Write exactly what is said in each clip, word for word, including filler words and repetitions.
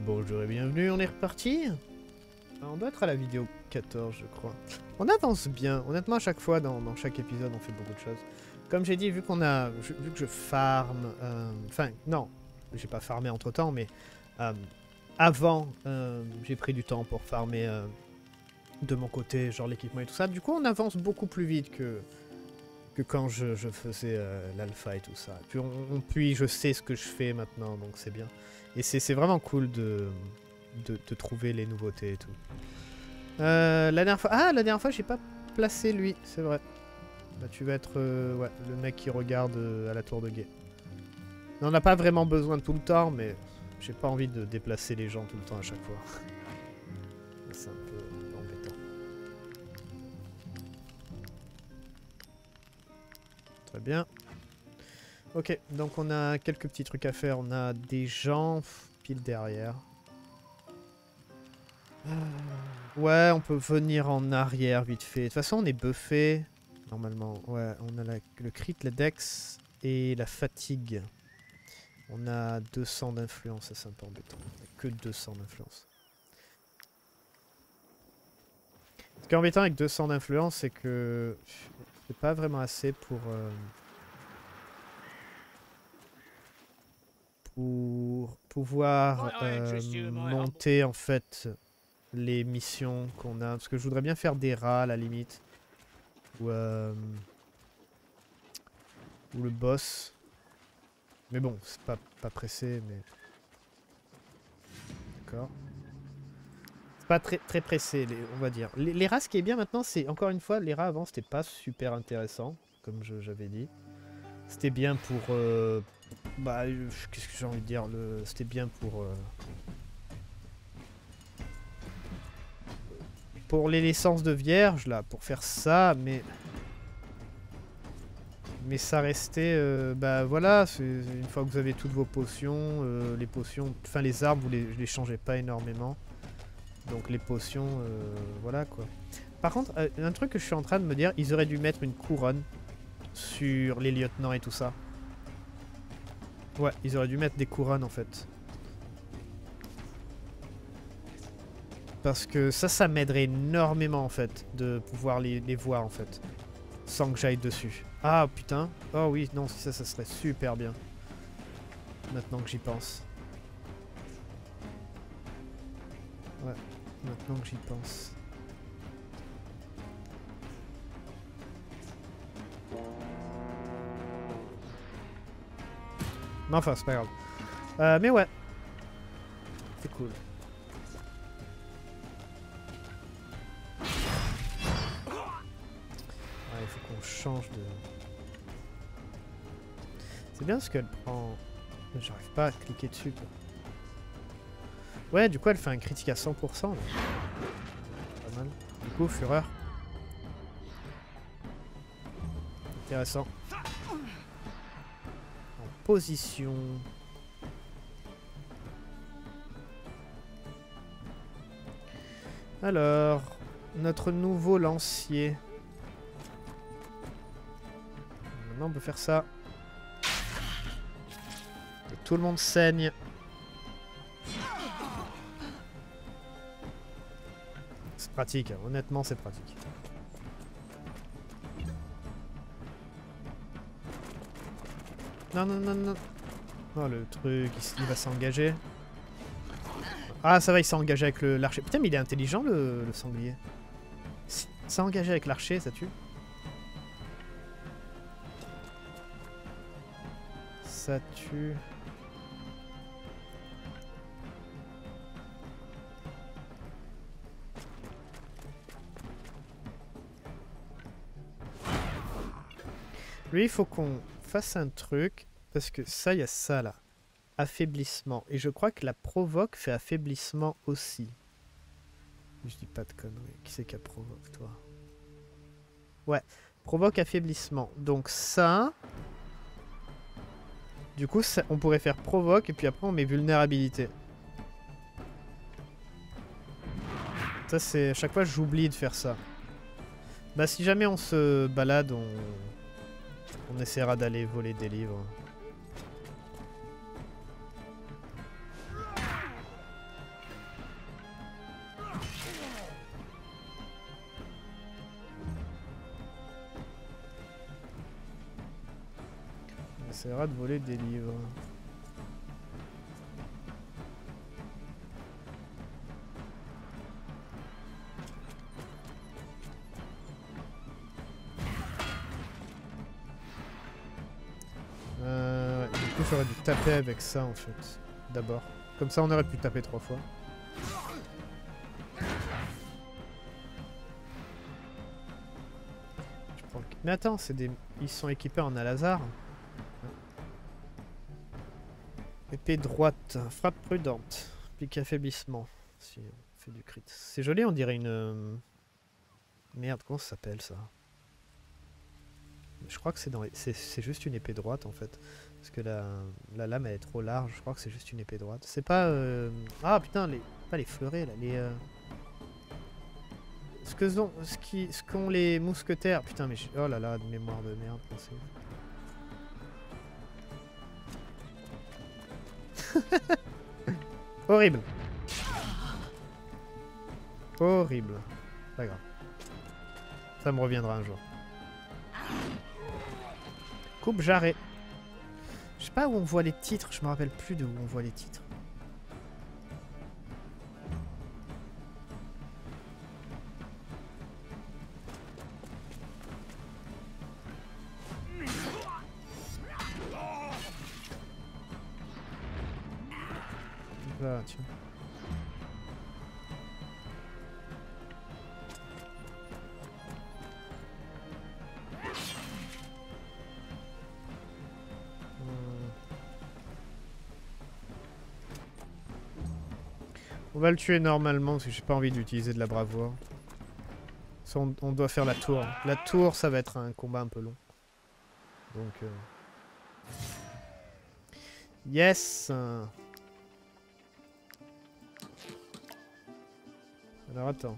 bonjour et bienvenue, on est reparti. On doit être à la vidéo quatorze je crois. On avance bien, honnêtement à chaque fois dans, dans chaque épisode on fait beaucoup de choses. Comme j'ai dit, vu qu'on a, je, vu que je farm, euh, enfin non, j'ai pas farmé entre temps mais euh, avant euh, j'ai pris du temps pour farmer euh, de mon côté, genre l'équipement et tout ça. Du coup on avance beaucoup plus vite que, que quand je, je faisais euh, l'alpha et tout ça. Puis, on, on, puis je sais ce que je fais maintenant donc c'est bien. Et c'est vraiment cool de, de, de trouver les nouveautés et tout. Euh, la dernière fois... Ah, la dernière fois, j'ai pas placé lui, c'est vrai. Bah, tu vas être euh, ouais, le mec qui regarde euh, à la tour de guet. On n'en a pas vraiment besoin tout le temps, mais j'ai pas envie de déplacer les gens tout le temps à chaque fois. C'est un peu embêtant. Très bien. Ok, donc on a quelques petits trucs à faire. On a des gens pile derrière. Euh, ouais, on peut venir en arrière vite fait. De toute façon, on est buffé. Normalement, ouais, on a la, le crit, le dex et la fatigue. On a deux cents d'influence, ça c'est un peu embêtant. On a que deux cents d'influence. Ce qui est embêtant avec deux cents d'influence, c'est que c'est pas vraiment assez pour... Euh, pour pouvoir euh, monter en fait les missions qu'on a. Parce que je voudrais bien faire des rats à la limite. Ou, euh, ou le boss. Mais bon, c'est pas, pas pressé, mais... D'accord. C'est pas très, très pressé, les, on va dire. Les, les rats, ce qui est bien maintenant, c'est... Encore une fois, les rats avant, c'était pas super intéressant, comme j'avais dit. C'était bien pour... Euh, bah, qu'est-ce que j'ai envie de dire le, c'était bien pour... Euh, pour les licences de vierge, là, pour faire ça, mais... Mais ça restait... Euh, bah voilà, une fois que vous avez toutes vos potions, euh, les potions... Enfin, les arbres, vous les, je les changeais pas énormément. Donc les potions, euh, voilà, quoi. Par contre, euh, un truc que je suis en train de me dire, ils auraient dû mettre une couronne sur les lieutenants et tout ça. Ouais, ils auraient dû mettre des couronnes, en fait. Parce que ça, ça m'aiderait énormément, en fait, de pouvoir les, les voir, en fait. Sans que j'aille dessus. Ah, putain. Oh oui, non, ça, ça serait super bien. Maintenant que j'y pense. Ouais, maintenant que j'y pense. Mais enfin, c'est pas grave. Euh, mais ouais. C'est cool. Il faut qu'on change de... C'est bien parce qu'elle prend... J'arrive pas à cliquer dessus, quoi. Ouais, du coup, elle fait un critique à cent pour cent. Là. Pas mal. Du coup, fureur. Intéressant. En position... Alors... Notre nouveau lancier... Maintenant, on peut faire ça. Et tout le monde saigne. C'est pratique, hein. Honnêtement, c'est pratique. Non, non, non, non. Oh, le truc, il, il va s'engager. Ah, ça va, il s'est engagé avec l'archer. Putain, mais il est intelligent, le, le sanglier. S'est engagé avec l'archer, ça tue. Ça tue. Lui, il faut qu'on fasse un truc. Parce que ça, il y a ça là. Affaiblissement. Et je crois que la provoque fait affaiblissement aussi. Je dis pas de conneries. Qui c'est qui a provoque, toi? Ouais. Provoque affaiblissement. Donc ça... Du coup, ça, on pourrait faire provoque et puis après on met vulnérabilité. Ça, c'est... À chaque fois, j'oublie de faire ça. Bah, si jamais on se balade, on... On essaiera d'aller voler des livres. essaiera de voler des livres. Euh, ouais, du coup, j'aurais dû taper avec ça en fait. D'abord. Comme ça, on aurait pu taper trois fois. Je prends le... Mais attends, c'est des... ils sont équipés en Al-Azhar. Épée droite, frappe prudente, pique affaiblissement. Si on fait du crit. C'est joli, on dirait une... euh, Merde, comment ça s'appelle ça? Je crois que c'est dans... c'est juste une épée droite en fait. Parce que la, la lame elle est trop large, je crois que c'est juste une épée droite. C'est pas... Euh... Ah putain, les... pas les fleurets là, les... Euh... Ce que sont... Ce qui... Ce qu'ont les mousquetaires. Putain mais... Oh là là, de mémoire de merde, pensez. Horrible. Horrible. Pas grave. Ça me reviendra un jour. Coupe jarret. Je sais pas où on voit les titres, je me rappelle plus de où on voit les titres. Là, tiens. On va le tuer normalement parce que j'ai pas envie d'utiliser de la bravoure. On, on doit faire la tour. La tour, ça va être un combat un peu long. Donc... Euh... Yes. Alors attends.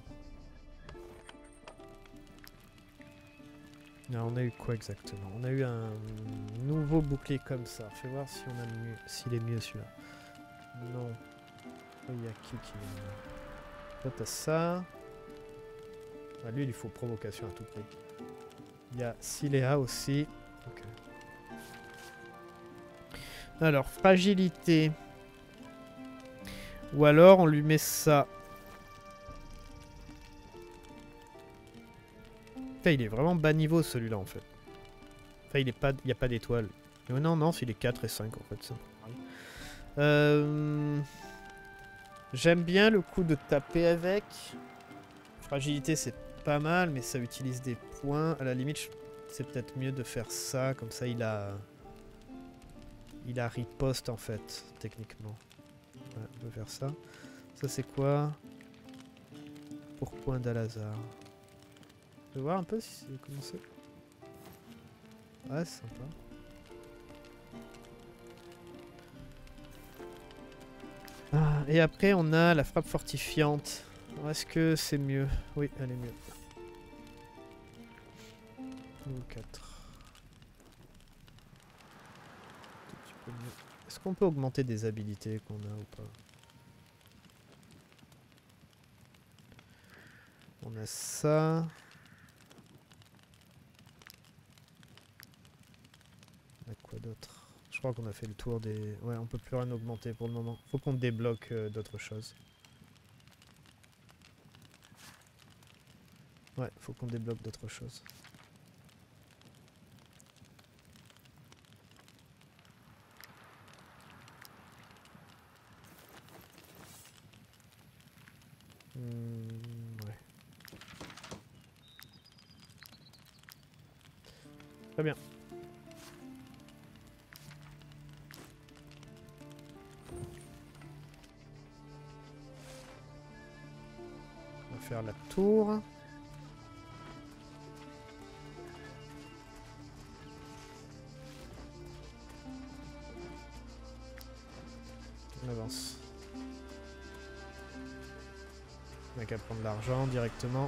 Alors, on a eu quoi exactement? On a eu un nouveau bouclier comme ça. Fais voir si on a mieux, s'il est mieux celui-là. Non. Il y a qui qui est mieux? Toi t'as ça. Ah, lui il lui faut provocation à tout prix. Il y a Siléa aussi. Okay. Alors, fragilité. Ou alors on lui met ça. Putain, il est vraiment bas niveau celui-là en fait. Enfin, il est pas, il n'y a pas d'étoile. Oh, non, non, il est quatre et cinq en fait. Euh... J'aime bien le coup de taper avec. Fragilité, c'est pas mal, mais ça utilise des points. À la limite, c'est peut-être mieux de faire ça. Comme ça, il a... Il a riposte en fait, techniquement. Ouais, on peut faire ça. Ça, c'est quoi? Pourpoint d'Al-Azhar. Je vais voir un peu si c'est comment c'est. Ouais, c'est sympa. Ah, et après, on a la frappe fortifiante. Est-ce que c'est mieux? Oui, elle est mieux. Niveau quatre. Est-ce qu'on peut augmenter des habilités qu'on a ou pas? On a ça. On a quoi d'autre? Je crois qu'on a fait le tour des... Ouais, on peut plus rien augmenter pour le moment. Faut qu'on débloque euh, d'autres choses. Ouais, faut qu'on débloque d'autres choses. Mmh, ouais. Très bien. On va faire la tour. On avance. On n'a qu'à prendre l'argent directement.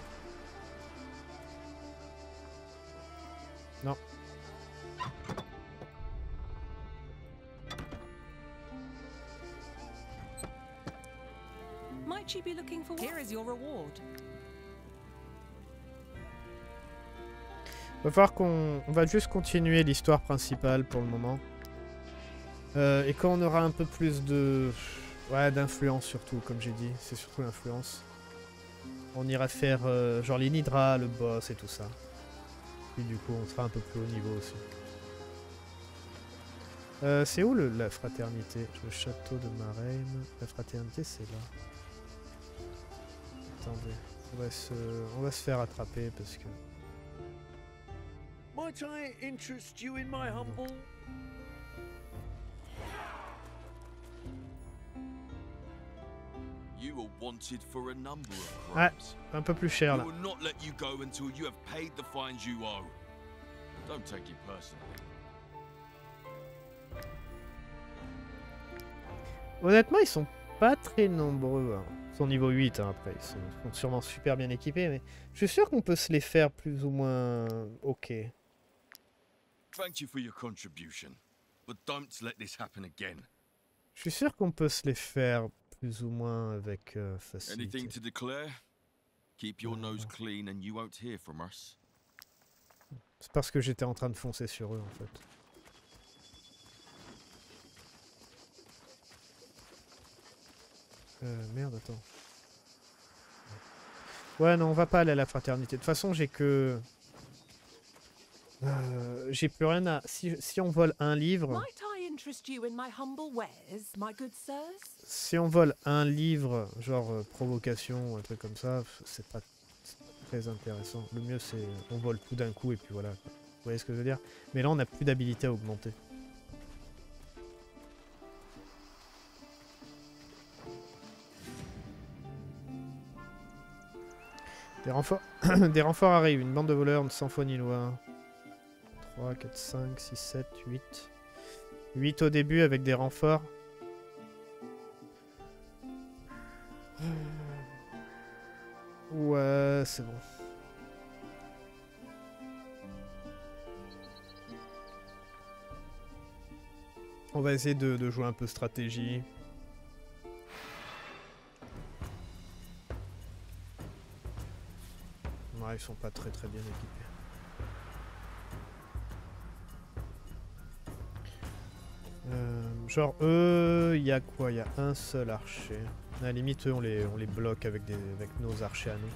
Non. Might you be looking for Here is your reward. Va falloir qu'on on va juste continuer l'histoire principale pour le moment. Euh, et quand on aura un peu plus de... Ouais, d'influence surtout, comme j'ai dit. C'est surtout l'influence. On ira faire euh, genre les Nidra, le boss et tout ça. Et du coup, on sera un peu plus haut niveau aussi. Euh, c'est où le, la fraternité? Le château de Marheim. La fraternité, c'est là. Attendez. On va, se, on va se faire attraper parce que... Might I interest you in my humble... You are wanted for a number of Ouais, crimes. un peu plus cher là. We will not let you go until you have paid the fines you owe. Don't take it personally. Honnêtement, ils sont pas très nombreux. Hein. Ils sont niveau huit hein, après. Ils sont, ils sont sûrement super bien équipés, mais je suis sûr qu'on peut se les faire plus ou moins ok. Thank you for your contribution, but don't let this happen again. Je suis sûr qu'on peut se les faire plus ou moins avec euh, facilité. Anything to declare? Keep your nose clean and you won't hear from us. C'est parce que j'étais en train de foncer sur eux en fait. Euh, merde, attends. Ouais, non, on va pas aller à la fraternité. De toute façon, j'ai que... Euh, j'ai plus rien à... Si, si on vole un livre... Might I interest you in my humble wares, my good sirs? Si on vole un livre, genre euh, provocation, un truc comme ça, c'est pas très intéressant. Le mieux, c'est on vole tout d'un coup et puis voilà. Vous voyez ce que je veux dire? Mais là, on n'a plus d'habilité à augmenter. Des renforts, des renforts arrivent. Une bande de voleurs sans foi ni loi. trois, quatre, cinq, six, sept, huit. huit au début avec des renforts. Ouais, c'est bon. On va essayer de, de jouer un peu stratégie. Ouais, ils sont pas très très bien équipés. Euh, genre eux, il y a quoi? Il y a un seul archer. À la limite, eux, on les, on les bloque avec, des, avec nos archers à nous.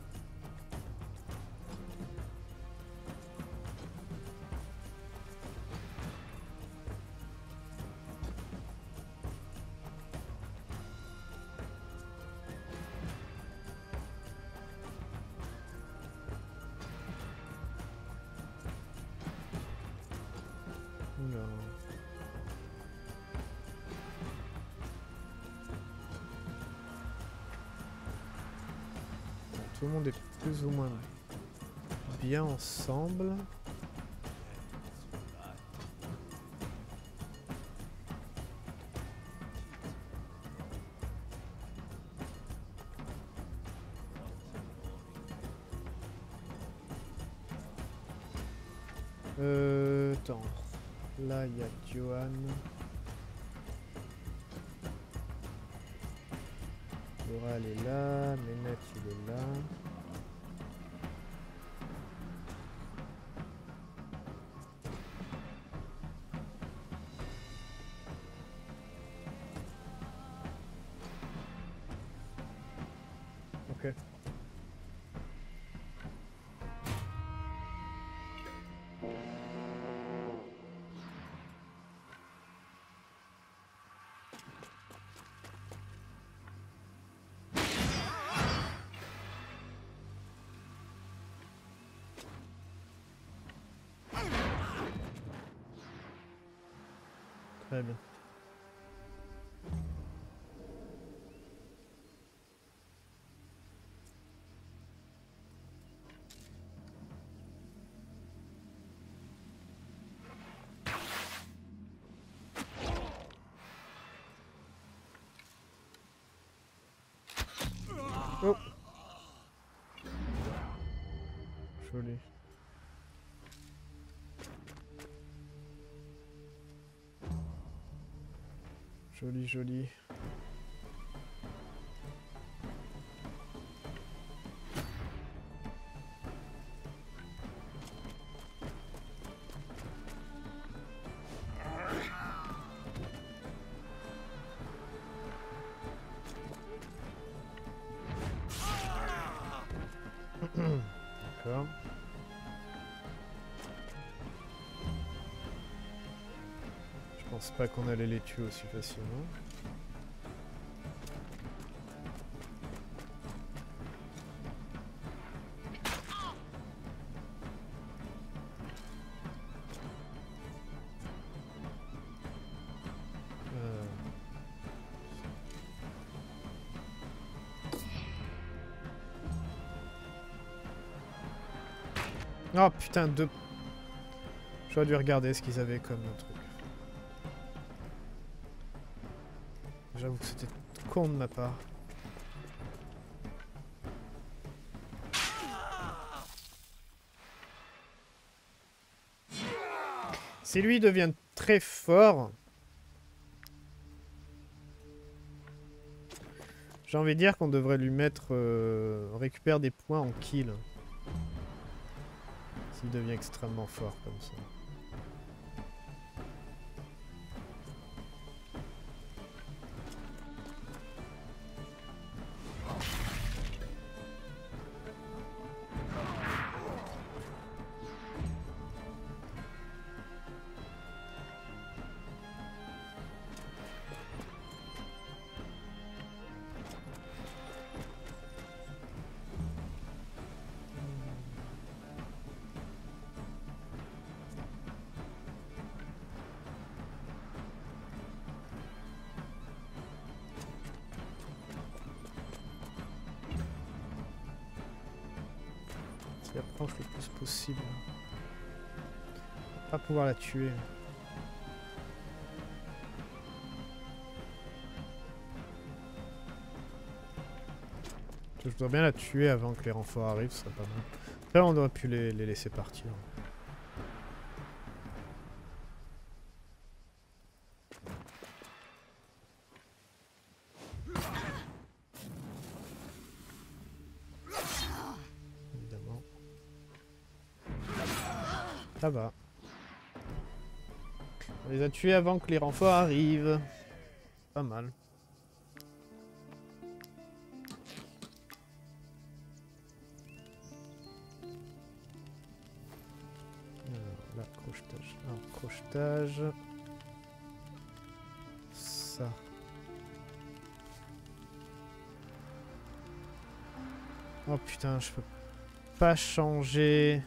Oula. Tout le monde est plus ou moins bien ensemble. Euh, attends. Là, il y a Johan. Laura, elle est là. Ménette, il est là. Ok. Très bien. Oh. Joli. Joli, joli. pas. Je pense pas qu'on allait les tuer aussi facilement. Oh putain, deux. J'aurais dû regarder ce qu'ils avaient comme truc. J'avoue que c'était con de ma part. Si lui devient très fort, j'ai envie de dire qu'on devrait lui mettre... Euh, on récupère des points en kill. S'il devient extrêmement fort comme ça. Approche le plus possible. Pas pouvoir la tuer. Je dois bien la tuer avant que les renforts arrivent, ce serait pas mal. Après on aurait pu les, les laisser partir. Ça va. On les a tués avant que les renforts arrivent. Pas mal. Alors là, crochetage. Alors, crochetage. Ça. Oh putain, je peux pas changer.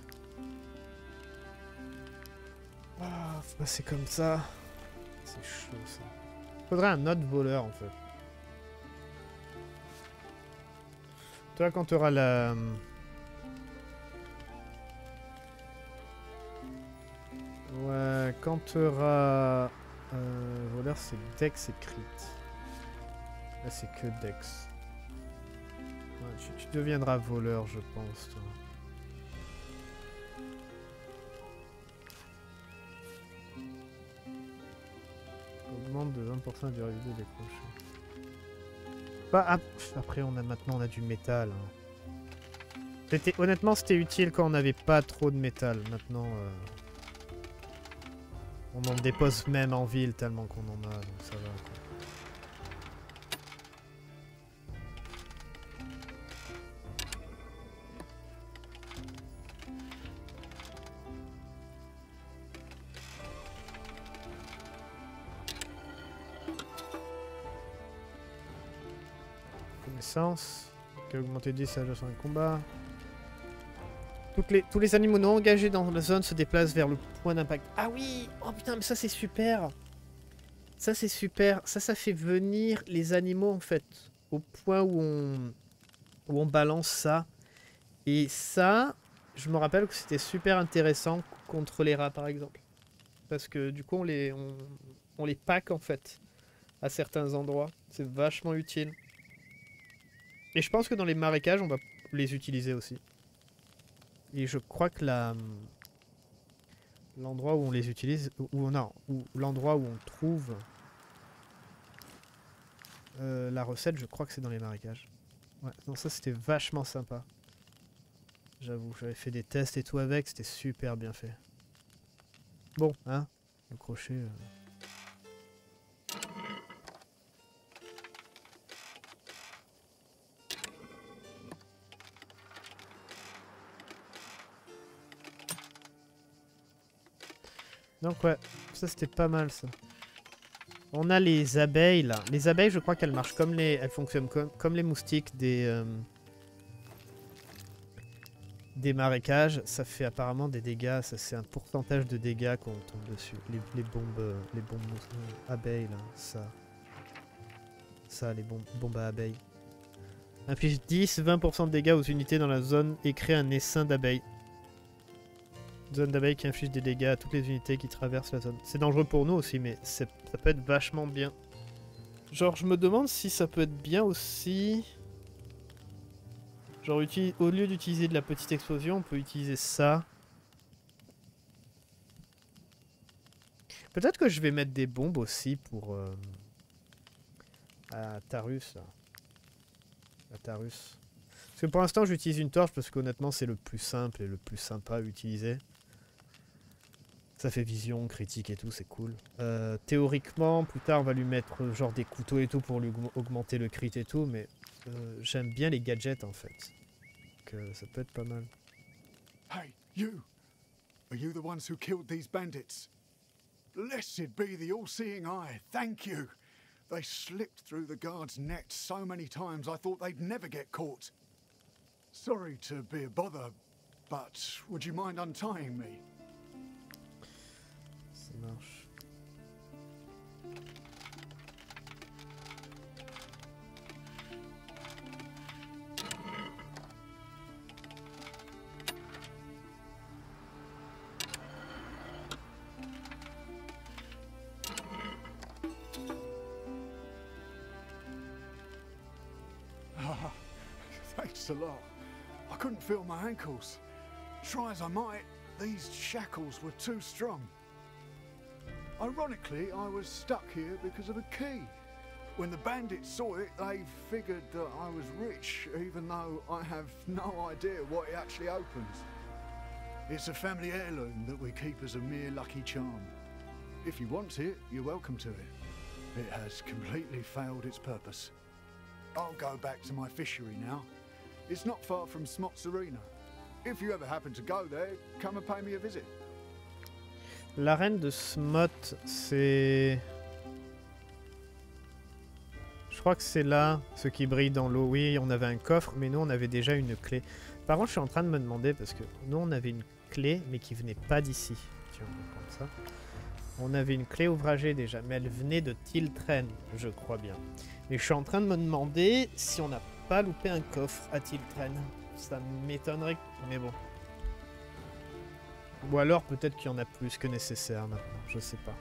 Ah, c'est comme ça. C'est chaud ça. Faudrait un autre voleur en fait. Toi quand tu auras la... Ouais, quand tu auras... Euh, voleur c'est Dex et Crit. Là c'est que Dex. Ouais, tu, tu deviendras voleur je pense toi. Augmente de vingt pour cent du résultat décroché. Bah, ap après, on a maintenant on a du métal. Hein. C'était honnêtement, c'était utile quand on n'avait pas trop de métal. Maintenant, euh, on en dépose même en ville tellement qu'on en a, donc ça va. Quoi. Qui a augmenté dix à sur un combat. Toutes les, tous les animaux non engagés dans la zone se déplacent vers le point d'impact. Ah oui! Oh putain, mais ça c'est super! Ça c'est super. Ça, ça fait venir les animaux en fait. Au point où on, où on balance ça. Et ça, je me rappelle que c'était super intéressant contre les rats par exemple. Parce que du coup on les, on, on les pack en fait. À certains endroits. C'est vachement utile. Et je pense que dans les marécages, on va les utiliser aussi. Et je crois que la l'endroit où on les utilise, ou non, ou l'endroit où on trouve euh, la recette, je crois que c'est dans les marécages. Ouais, non, ça c'était vachement sympa. J'avoue, j'avais fait des tests et tout avec, c'était super bien fait. Bon, hein, le crochet... Euh... Donc ouais, ça c'était pas mal ça. On a les abeilles là. Les abeilles, je crois qu'elles marchent comme les... Elles fonctionnent comme, comme les moustiques des... Euh, des marécages. Ça fait apparemment des dégâts. Ça c'est un pourcentage de dégâts qu'on tombe dessus. Les, les bombes... euh, Les bombes euh, abeilles là. Ça. Ça, les bombes, bombes à abeilles. Inflige dix à vingt pour cent de dégâts aux unités dans la zone et crée un essaim d'abeilles. Zone d'abeilles qui inflige des dégâts à toutes les unités qui traversent la zone. C'est dangereux pour nous aussi, mais ça peut être vachement bien. Genre, je me demande si ça peut être bien aussi... Genre, au lieu d'utiliser de la petite explosion, on peut utiliser ça. Peut-être que je vais mettre des bombes aussi pour... Euh... à Tarus, là. À Tarus. Parce que pour l'instant, j'utilise une torche parce qu'honnêtement, c'est le plus simple et le plus sympa à utiliser. Ça fait vision, critique et tout, c'est cool. Euh, théoriquement, plus tard, on va lui mettre euh, genre des couteaux et tout pour lui augmenter le crit et tout, mais euh, j'aime bien les gadgets en fait. Donc euh, ça peut être pas mal. Hey, you! Are you the ones who killed these bandits? Blessed be the all-seeing eye, thank you! They slipped through the guard's net so many times I thought they'd never get caught. Sorry to be a bother, but would you mind untying me? Ça marche. Ah, thanks a lot. I couldn't feel my ankles. Try as I might, these shackles were too strong. Ironically, I was stuck here because of a key. When the bandits saw it, they figured that I was rich, even though I have no idea what it actually opens. It's a family heirloom that we keep as a mere lucky charm. If you want it, you're welcome to it. It has completely failed its purpose. I'll go back to my fishery now. It's not far from Smots Arena. If you ever happen to go there, come and pay me a visit. L'arène de Smot, c'est... Je crois que c'est là, ce qui brille dans l'eau. Oui, on avait un coffre, mais nous, on avait déjà une clé. Par contre, je suis en train de me demander, parce que nous, on avait une clé, mais qui venait pas d'ici. Tiens, on va prendre ça. On avait une clé ouvragée déjà, mais elle venait de Tiltren, je crois bien. Mais je suis en train de me demander si on n'a pas loupé un coffre à Tiltren. Ça m'étonnerait, mais bon. Ou alors peut-être qu'il y en a plus que nécessaire maintenant, je sais pas.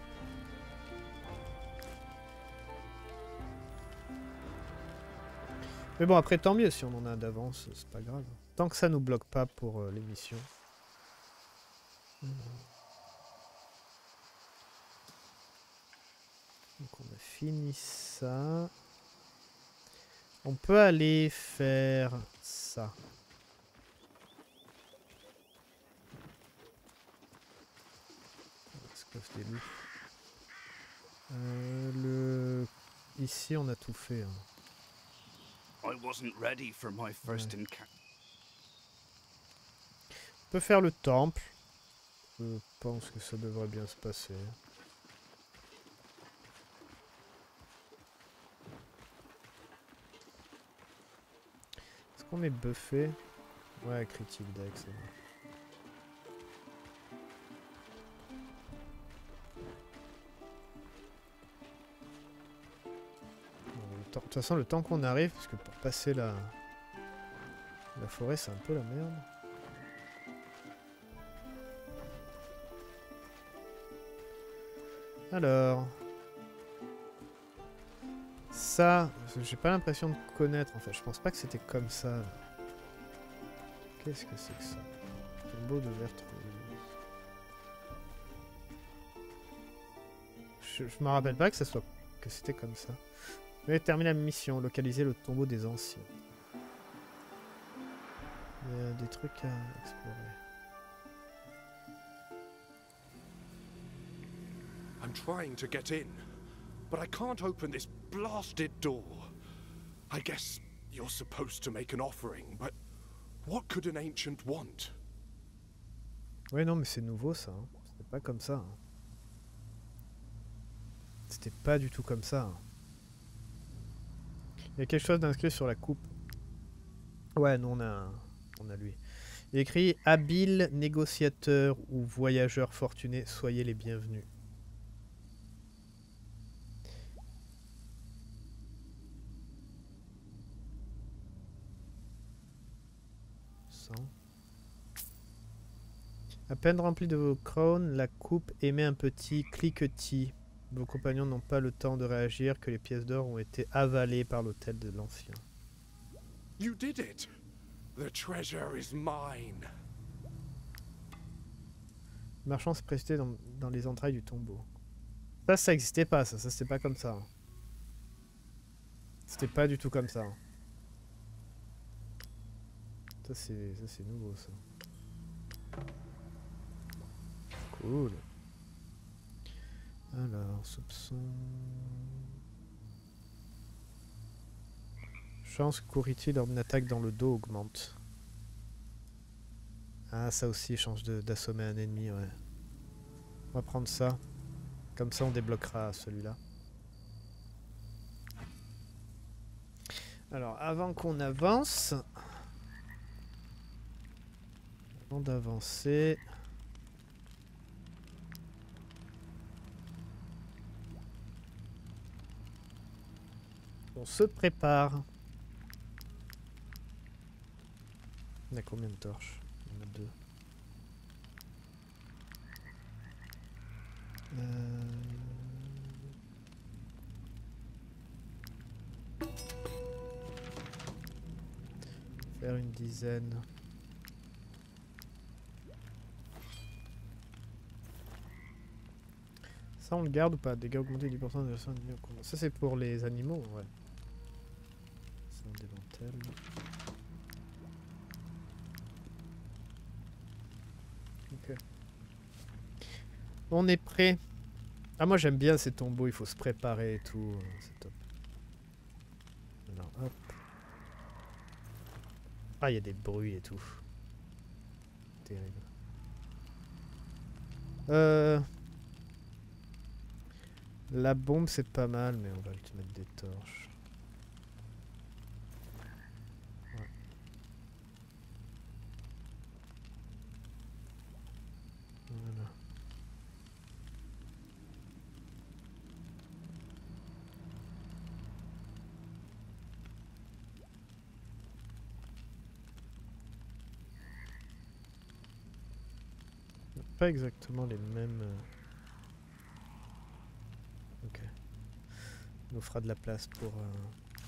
Mais bon, après tant mieux si on en a d'avance, c'est pas grave. Tant que ça nous bloque pas pour euh, l'émission. Donc on a fini ça. On peut aller faire ça. Des loups. Euh, le... Ici, on a tout fait. Hein. I wasn't ready for my first Ouais. encounter. On peut faire le temple. Je pense que ça devrait bien se passer. Est-ce qu'on est buffé? Ouais, critique deck, c'est bon. De toute façon, le temps qu'on arrive, parce que pour passer la, la forêt, c'est un peu la merde. Alors... Ça, j'ai pas l'impression de connaître, en fait. Je pense pas que c'était comme ça. Qu'est-ce que c'est que ça? Tombeau de Vertrude. Je, je me rappelle pas que ça soit... que c'était comme ça. Je vais terminer la mission, localiser le tombeau des anciens. Il y a des trucs à explorer. I'm trying to get in, but I can't open this blasted door. I guess you're supposed to make an offering, but what could an ancient want? Ouais, non, mais c'est nouveau ça. Hein. C'était pas comme ça. Hein. C'était pas du tout comme ça. Hein. Il y a quelque chose d'inscrit sur la coupe. Ouais, nous on a, on a lui. Il écrit « Habile négociateur ou voyageur fortuné, soyez les bienvenus. » À peine remplie de vos crowns, la coupe émet un petit cliquetis. Vos compagnons n'ont pas le temps de réagir que les pièces d'or ont été avalées par l'hôtel de l'ancien. You did it. The treasure is mine. Le marchand s'est précipité dans, dans les entrailles du tombeau. Ça, ça n'existait pas, ça. Ça, c'était pas comme ça. Hein. C'était pas du tout comme ça. Hein. Ça, c'est ça, c'est nouveau, ça. Cool. Alors, soupçon... Chance que Kuriti lors d'une attaque dans le dos augmente. Ah, ça aussi change d'assommer un ennemi, ouais. On va prendre ça. Comme ça, on débloquera celui-là. Alors, avant qu'on avance... Avant d'avancer... On se prépare. On a combien de torches? On a deux. Euh... Faire une dizaine. Ça on le garde ou pas? Dégâts augmentés dix pour cent de la ça c'est pour les animaux, ouais. Ça on démantèle. Ok. On est prêt. Ah moi j'aime bien ces tombeaux, il faut se préparer et tout, c'est top. Alors hop. Ah il y a des bruits et tout. Terrible. Euh... La bombe c'est pas mal mais on va te mettre des torches. Ouais. Voilà. Pas exactement les mêmes... Ok. On nous fera de la place pour... Euh...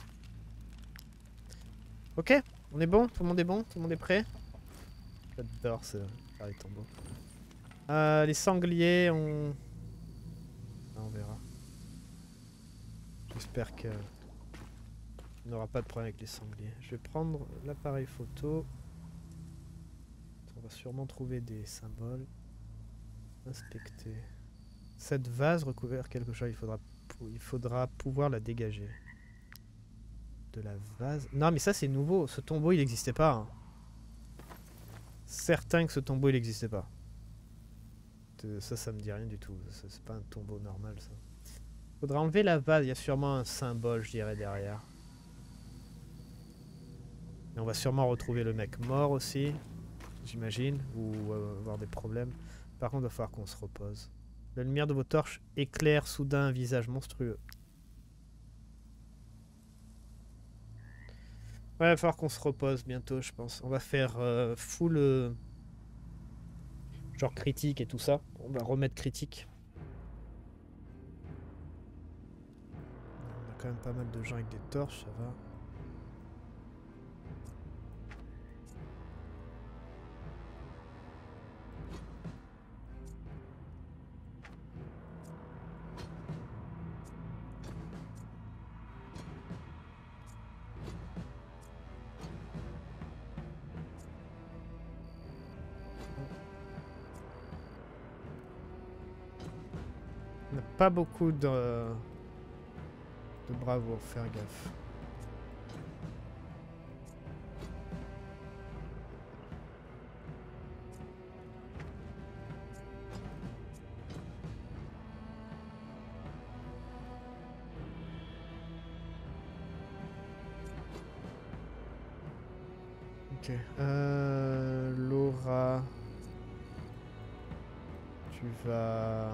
Ok, on est bon? Tout le monde est bon? Tout le monde est prêt? J'adore ce... faire les tombeaux. Euh, les sangliers, on... Ah, on verra. J'espère que... on n'aura pas de problème avec les sangliers. Je vais prendre l'appareil photo. On va sûrement trouver des symboles. Inspecter. Cette vase recouvert quelque chose, il faudra, il faudra pouvoir la dégager. De la vase... Non mais ça c'est nouveau, ce tombeau il n'existait pas. Hein. Certain que ce tombeau il n'existait pas. Ça, ça me dit rien du tout. C'est pas un tombeau normal ça. Faudra enlever la vase, il y a sûrement un symbole je dirais derrière. Et on va sûrement retrouver le mec mort aussi, j'imagine, ou euh, avoir des problèmes. Par contre il va falloir qu'on se repose. La lumière de vos torches éclaire soudain un visage monstrueux. Ouais, il va falloir qu'on se repose bientôt, je pense. On va faire euh, full... Euh, genre critique et tout ça. On va remettre critique. On a quand même pas mal de gens avec des torches, ça va. On n'a pas beaucoup de... de bravoure, faire gaffe. Ok. Euh, Laura. Tu vas...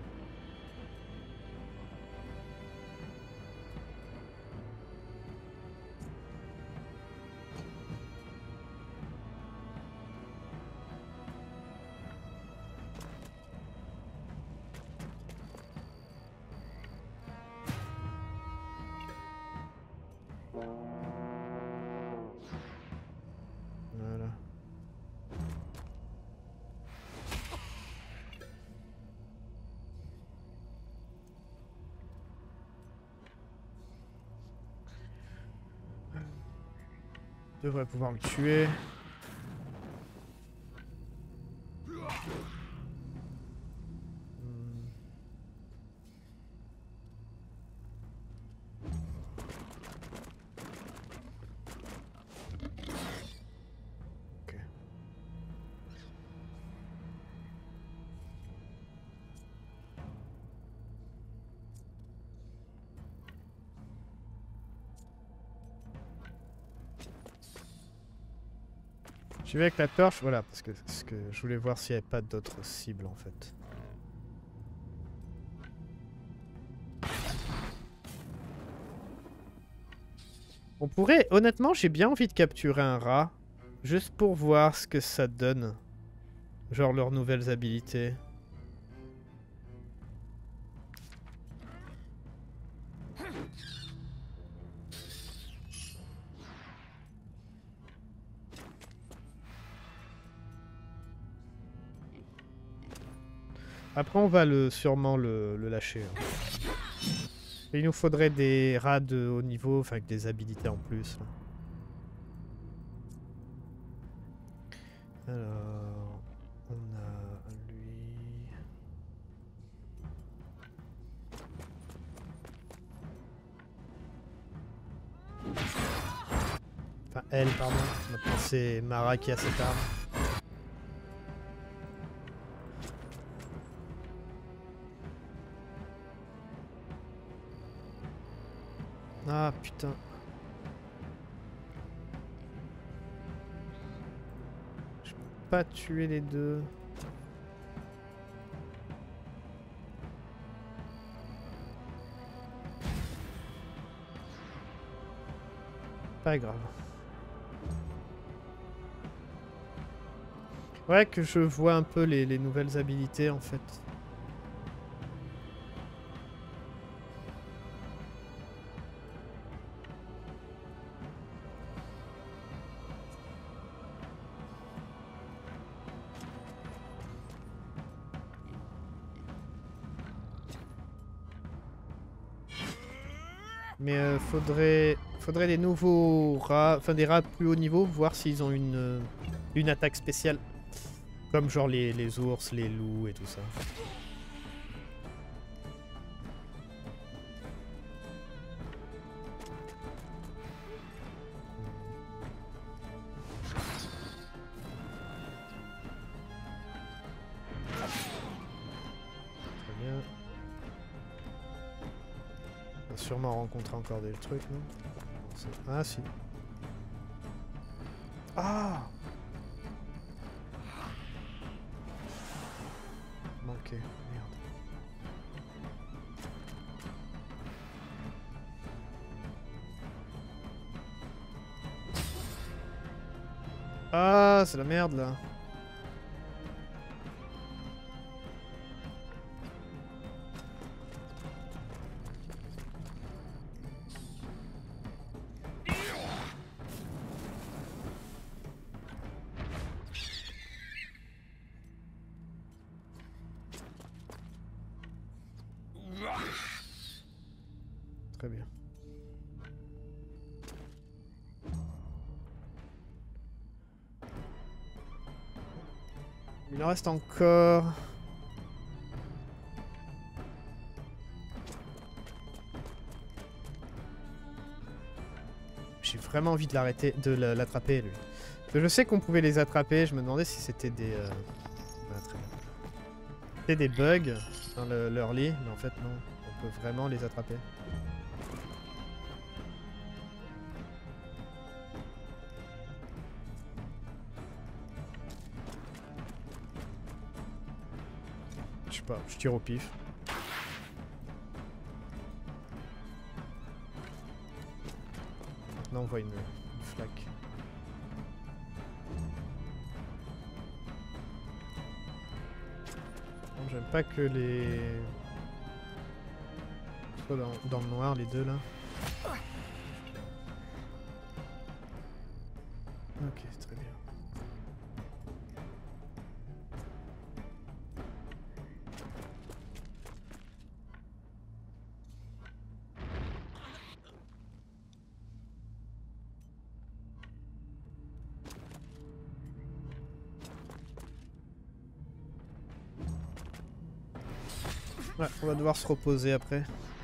Voilà. Je devrais pouvoir le tuer. Hmm. Ok. J'y vais avec la torche, voilà, parce que, parce que je voulais voir s'il n'y avait pas d'autres cibles en fait. On pourrait, honnêtement, j'ai bien envie de capturer un rat, juste pour voir ce que ça donne. Genre leurs nouvelles habilités. Après, on va le, sûrement le, le lâcher. Hein. Il nous faudrait des rats de haut niveau, enfin avec des habilités en plus. Là. Alors, on a lui. Enfin, elle, pardon. Maintenant, c'est Mara qui a cette arme. Ah putain. Je peux pas tuer les deux. Pas grave. Ouais, que je vois un peu les, les nouvelles habilités en fait. Mais euh, faudrait, faudrait des nouveaux rats, enfin des rats de plus haut niveau, voir s'ils ont une, euh, une attaque spéciale. Comme genre les, les ours, les loups et tout ça. Très bien. On va sûrement rencontrer encore des trucs, non? Ah si. Ah! Manqué, merde. Ah, c'est la merde là. Très bien. Il en reste encore. J'ai vraiment envie de l'arrêter, de l'attraper lui. Je sais qu'on pouvait les attraper, je me demandais si c'était des... Euh... Ah, très bien. C'était des bugs dans le, leur lit, mais en fait non, on peut vraiment les attraper. sais pas, je tire au pif. Maintenant on voit une, une flaque. J'aime pas que les... soient dans, dans le noir les deux là. Ok, très bien. Ouais, on va devoir se reposer après.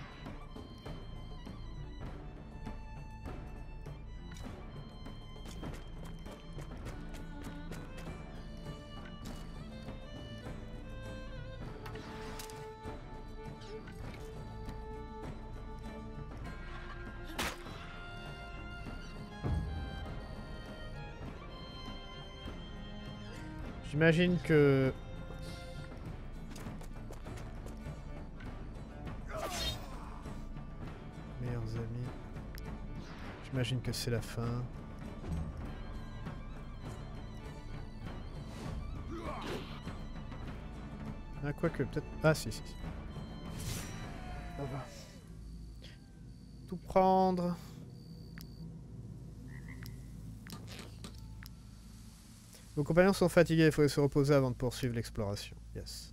J'imagine que... Meilleurs amis... J'imagine que c'est la fin. Ah, quoique, peut-être... Ah, si, si. Ça va. Tout prendre... Vos compagnons sont fatigués, il faut se reposer avant de poursuivre l'exploration. Yes.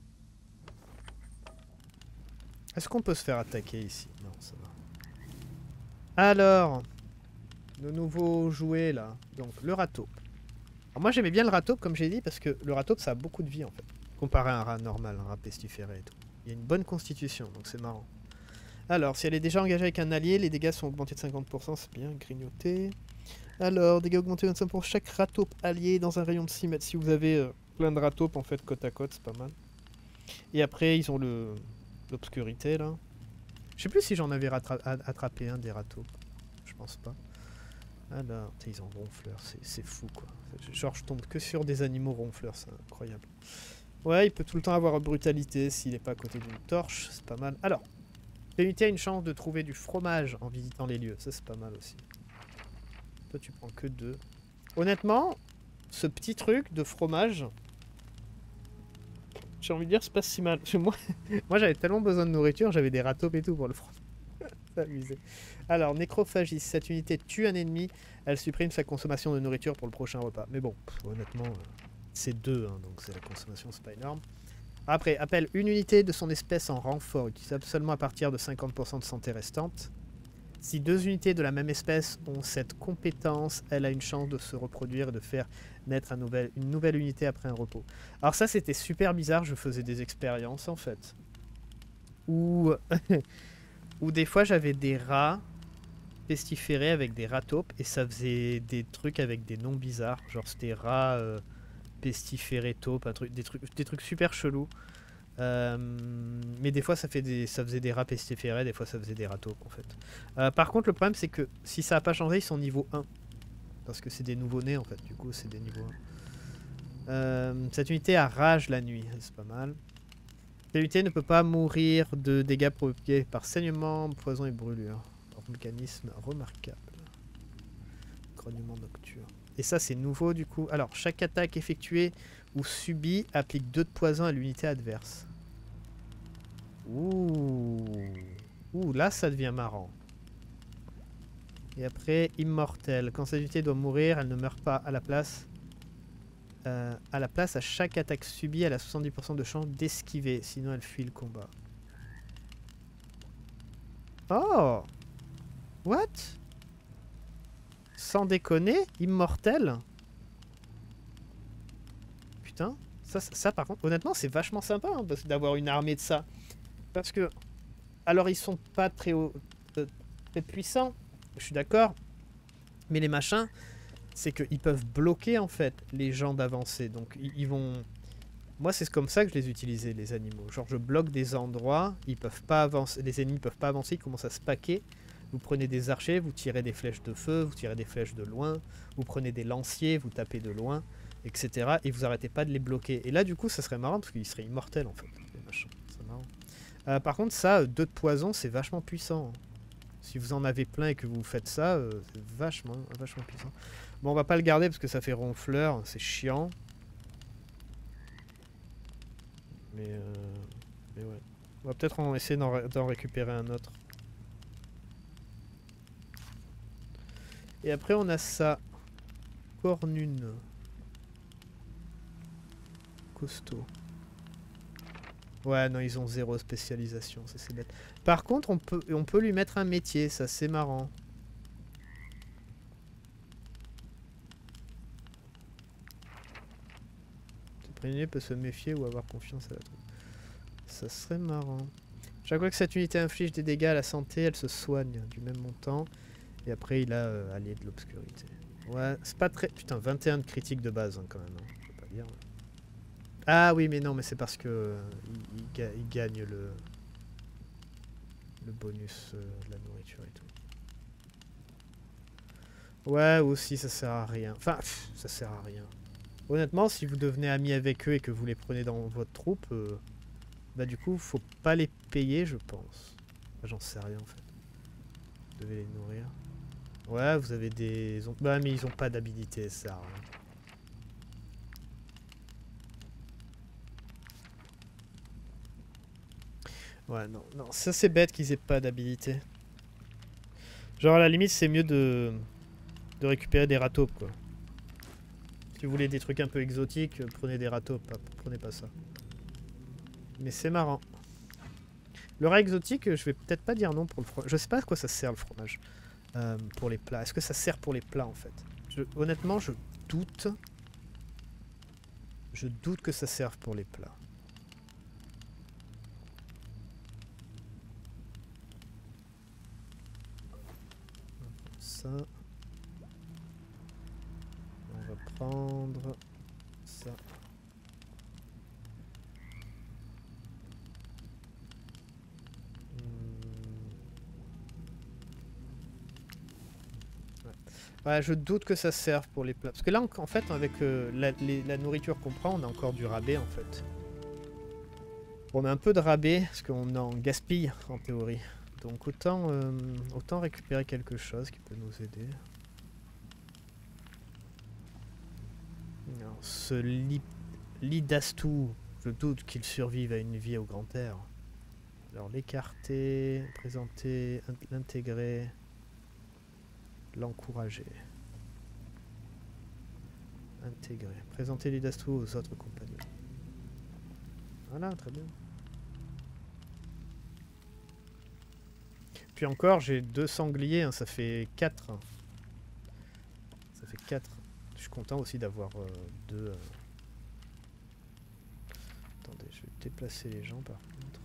Est-ce qu'on peut se faire attaquer ici? Non, ça va. Alors, nos nouveaux jouets là. Donc, le râteau. Alors moi j'aimais bien le râteau comme j'ai dit parce que le râteau ça a beaucoup de vie en fait. Comparé à un rat normal, un rat pestiféré et tout. Il y a une bonne constitution, donc c'est marrant. Alors, si elle est déjà engagée avec un allié, les dégâts sont augmentés de cinquante pour cent, c'est bien, grignoté. Alors, dégâts augmentés de vingt-cinq pour cent pour chaque rataupe allié dans un rayon de six mètres. Si vous avez euh, plein de rataupes en fait côte à côte, c'est pas mal. Et après, ils ont le l'obscurité là. Je sais plus si j'en avais attrapé un des rataupes. Je pense pas. Alors, ils ont ronfleur, c'est fou quoi. Genre, je tombe que sur des animaux ronfleurs, c'est incroyable. Ouais, il peut tout le temps avoir brutalité s'il n'est pas à côté d'une torche, c'est pas mal. Alors, l'unité a une chance de trouver du fromage en visitant les lieux, ça c'est pas mal aussi. Toi tu prends que deux. Honnêtement, ce petit truc de fromage, j'ai envie de dire c'est pas si mal. Parce que moi, moi j'avais tellement besoin de nourriture, j'avais des rataupes et tout pour le fromage. C'est amusé. Alors, nécrophagie, si cette unité tue un ennemi, elle supprime sa consommation de nourriture pour le prochain repas. Mais bon, pff, honnêtement, euh, c'est deux, hein, donc c'est la consommation, c'est pas énorme. Après, appelle une unité de son espèce en renfort, utilisable seulement à partir de cinquante pour cent de santé restante. Si deux unités de la même espèce ont cette compétence, elle a une chance de se reproduire et de faire naître un nouvel, une nouvelle unité après un repos. Alors ça, c'était super bizarre, je faisais des expériences en fait. Où, où des fois j'avais des rats pestiférés avec des rataupes et ça faisait des trucs avec des noms bizarres. Genre c'était rats euh, pestiférés taupes, un truc, des, trucs, des trucs super chelous. Euh, mais des fois ça, fait des, ça faisait des rats pestiférés, des fois ça faisait des rataupes en fait. Euh, par contre le problème c'est que si ça n'a pas changé, ils sont niveau un. Parce que c'est des nouveaux-nés en fait, du coup c'est des niveaux un. Euh, cette unité a rage la nuit, c'est pas mal. Cette unité ne peut pas mourir de dégâts provoqués par saignement, poison et brûlure. Un mécanisme remarquable. Grognement nocturne. Et ça c'est nouveau du coup. Alors chaque attaque effectuée ou subie applique deux de poison à l'unité adverse. Ouh. Ouh, là ça devient marrant. Et après, immortel. Quand cette unité doit mourir, elle ne meurt pas à la place. Euh, à la place, à chaque attaque subie, elle a soixante-dix pour cent de chance d'esquiver. Sinon, elle fuit le combat. Oh! What? Sans déconner? Immortel? Putain. Ça, ça, ça par contre, honnêtement, c'est vachement sympa hein, d'avoir une armée de ça. Parce que... Alors, ils sont pas très, haut, euh, très puissants. Je suis d'accord. Mais les machins, c'est qu'ils peuvent bloquer, en fait, les gens d'avancer. Donc, ils, ils vont... Moi, c'est comme ça que je les utilisais, les animaux. Genre, je bloque des endroits, ils peuvent pas avancer, les ennemis peuvent pas avancer, ils commencent à se paquer. Vous prenez des archers, vous tirez des flèches de feu, vous tirez des flèches de loin. Vous prenez des lanciers, vous tapez de loin, et cetera. Et vous arrêtez pas de les bloquer. Et là, du coup, ça serait marrant, parce qu'ils seraient immortels, en fait, les machins. Euh, par contre, ça, deux de poison, c'est vachement puissant. Si vous en avez plein et que vous faites ça, euh, c'est vachement, vachement puissant. Bon, on va pas le garder parce que ça fait ronfleur, c'est chiant. Mais, euh, mais ouais. On va peut-être en essayer d'en ré récupérer un autre. Et après, on a ça. Cornune. Costaud. Ouais, non, ils ont zéro spécialisation, ça c'est bête. Par contre, on peut, on peut lui mettre un métier, ça c'est marrant. Le prisonnier peut se méfier ou avoir confiance à la troupe. Ça serait marrant. Chaque fois que cette unité inflige des dégâts à la santé, elle se soigne du même montant. Et après, il a euh, allié de l'obscurité. Ouais, c'est pas très... Putain, vingt et un de critique de base hein, quand même. Hein. Je peux pas dire. Ah oui, mais non, mais c'est parce que euh, il, il, ga il gagne le le bonus euh, de la nourriture et tout. Ouais, aussi ça sert à rien. Enfin, pff, ça sert à rien. Honnêtement, si vous devenez ami avec eux et que vous les prenez dans votre troupe, euh, bah du coup, faut pas les payer, je pense. Bah, j'en sais rien en fait. Vous devez les nourrir. Ouais, vous avez des... Bah mais ils ont pas d'habilité, ça sert à rien. Ouais, non, non, ça c'est bête qu'ils aient pas d'habilité. Genre à la limite c'est mieux de, de récupérer des râteaux quoi. Si vous voulez des trucs un peu exotiques, prenez des râteaux, pas, prenez pas ça. Mais c'est marrant. Le rat exotique, je vais peut-être pas dire non pour le fromage. Je sais pas à quoi ça sert le fromage. Euh, pour les plats. Est-ce que ça sert pour les plats en fait? je, Honnêtement je doute. Je doute que ça serve pour les plats. Ça. On va prendre ça. Ouais, je doute que ça serve pour les plats. Parce que là, en fait, avec euh, la, les, la nourriture qu'on prend, on a encore du rabais, en fait. On a un peu de rabais, parce qu'on en gaspille, en théorie. Donc autant, euh, autant récupérer quelque chose qui peut nous aider. Alors, ce lit, Lidastou, je doute qu'il survive à une vie au grand air. Alors l'écarter, présenter, l'intégrer... L'encourager. Intégrer. Présenter Lidastou aux autres compagnons. Voilà, très bien. Puis encore, j'ai deux sangliers, hein, ça fait quatre. Ça fait quatre. Je suis content aussi d'avoir euh, deux... Euh... Attendez, je vais déplacer les gens par contre.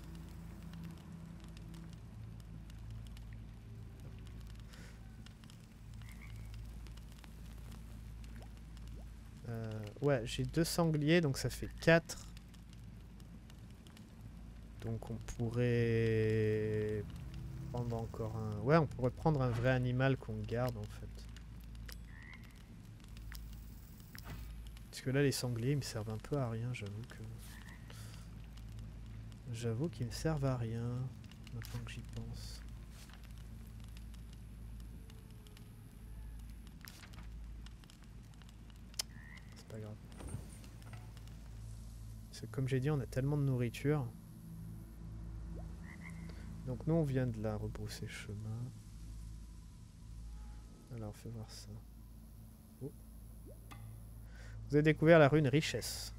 Euh, ouais, j'ai deux sangliers, donc ça fait quatre. Donc on pourrait prendre encore un... Ouais, on pourrait prendre un vrai animal qu'on garde en fait. Parce que là, les sangliers, ils me servent un peu à rien, j'avoue que... J'avoue qu'ils me servent à rien, maintenant que j'y pense. Pas grave. Comme j'ai dit, on a tellement de nourriture. Donc nous, on vient de la rebrousser chemin. Alors, fais voir ça. Oh. Vous avez découvert la rune richesse.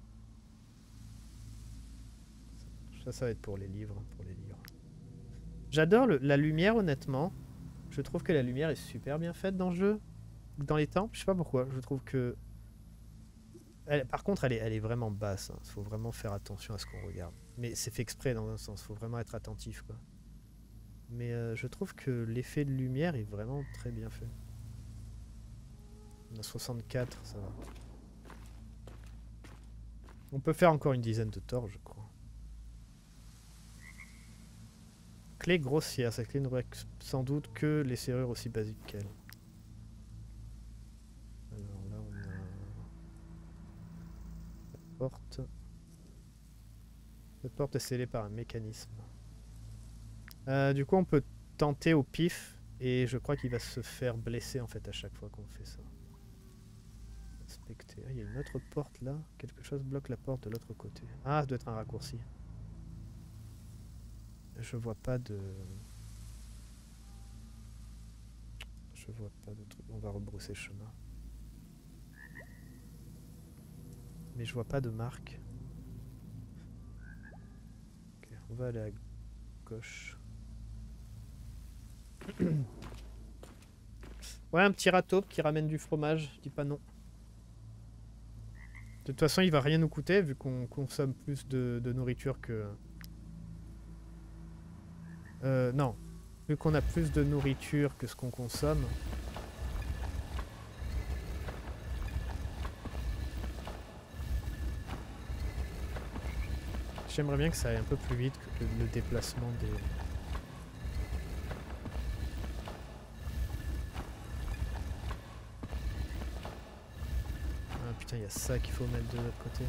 Ça, ça va être pour les livres. Pour les livres. J'adore la lumière, honnêtement. Je trouve que la lumière est super bien faite dans le jeu. Dans les temples, je sais pas pourquoi. Je trouve que... Elle, par contre, elle est, elle est vraiment basse. Il hein. faut vraiment faire attention à ce qu'on regarde. Mais c'est fait exprès dans un sens. Il faut vraiment être attentif, quoi. Mais euh, je trouve que l'effet de lumière est vraiment très bien fait. On a soixante-quatre, ça va. On peut faire encore une dizaine de torches, je crois. Clé grossière. Cette clé n'aurait sans doute que les serrures aussi basiques qu'elle. Alors là, on a... porte. Cette porte est scellée par un mécanisme. Euh, du coup, on peut tenter au pif. Et je crois qu'il va se faire blesser en fait à chaque fois qu'on fait ça. Inspecter. Ah, il y a une autre porte là. Quelque chose bloque la porte de l'autre côté. Ah, ça doit être un raccourci. Je vois pas de... Je vois pas de truc. On va rebrousser chemin. Mais je vois pas de marque. Ok, on va aller à gauche. Ouais, un petit râteau qui ramène du fromage, je dis pas non. De toute façon, il va rien nous coûter vu qu'on consomme plus de, de nourriture que... Euh, non. Vu qu'on a plus de nourriture que ce qu'on consomme. J'aimerais bien que ça aille un peu plus vite que le, le déplacement des... Ah putain, il y a ça qu'il faut mettre de l'autre côté.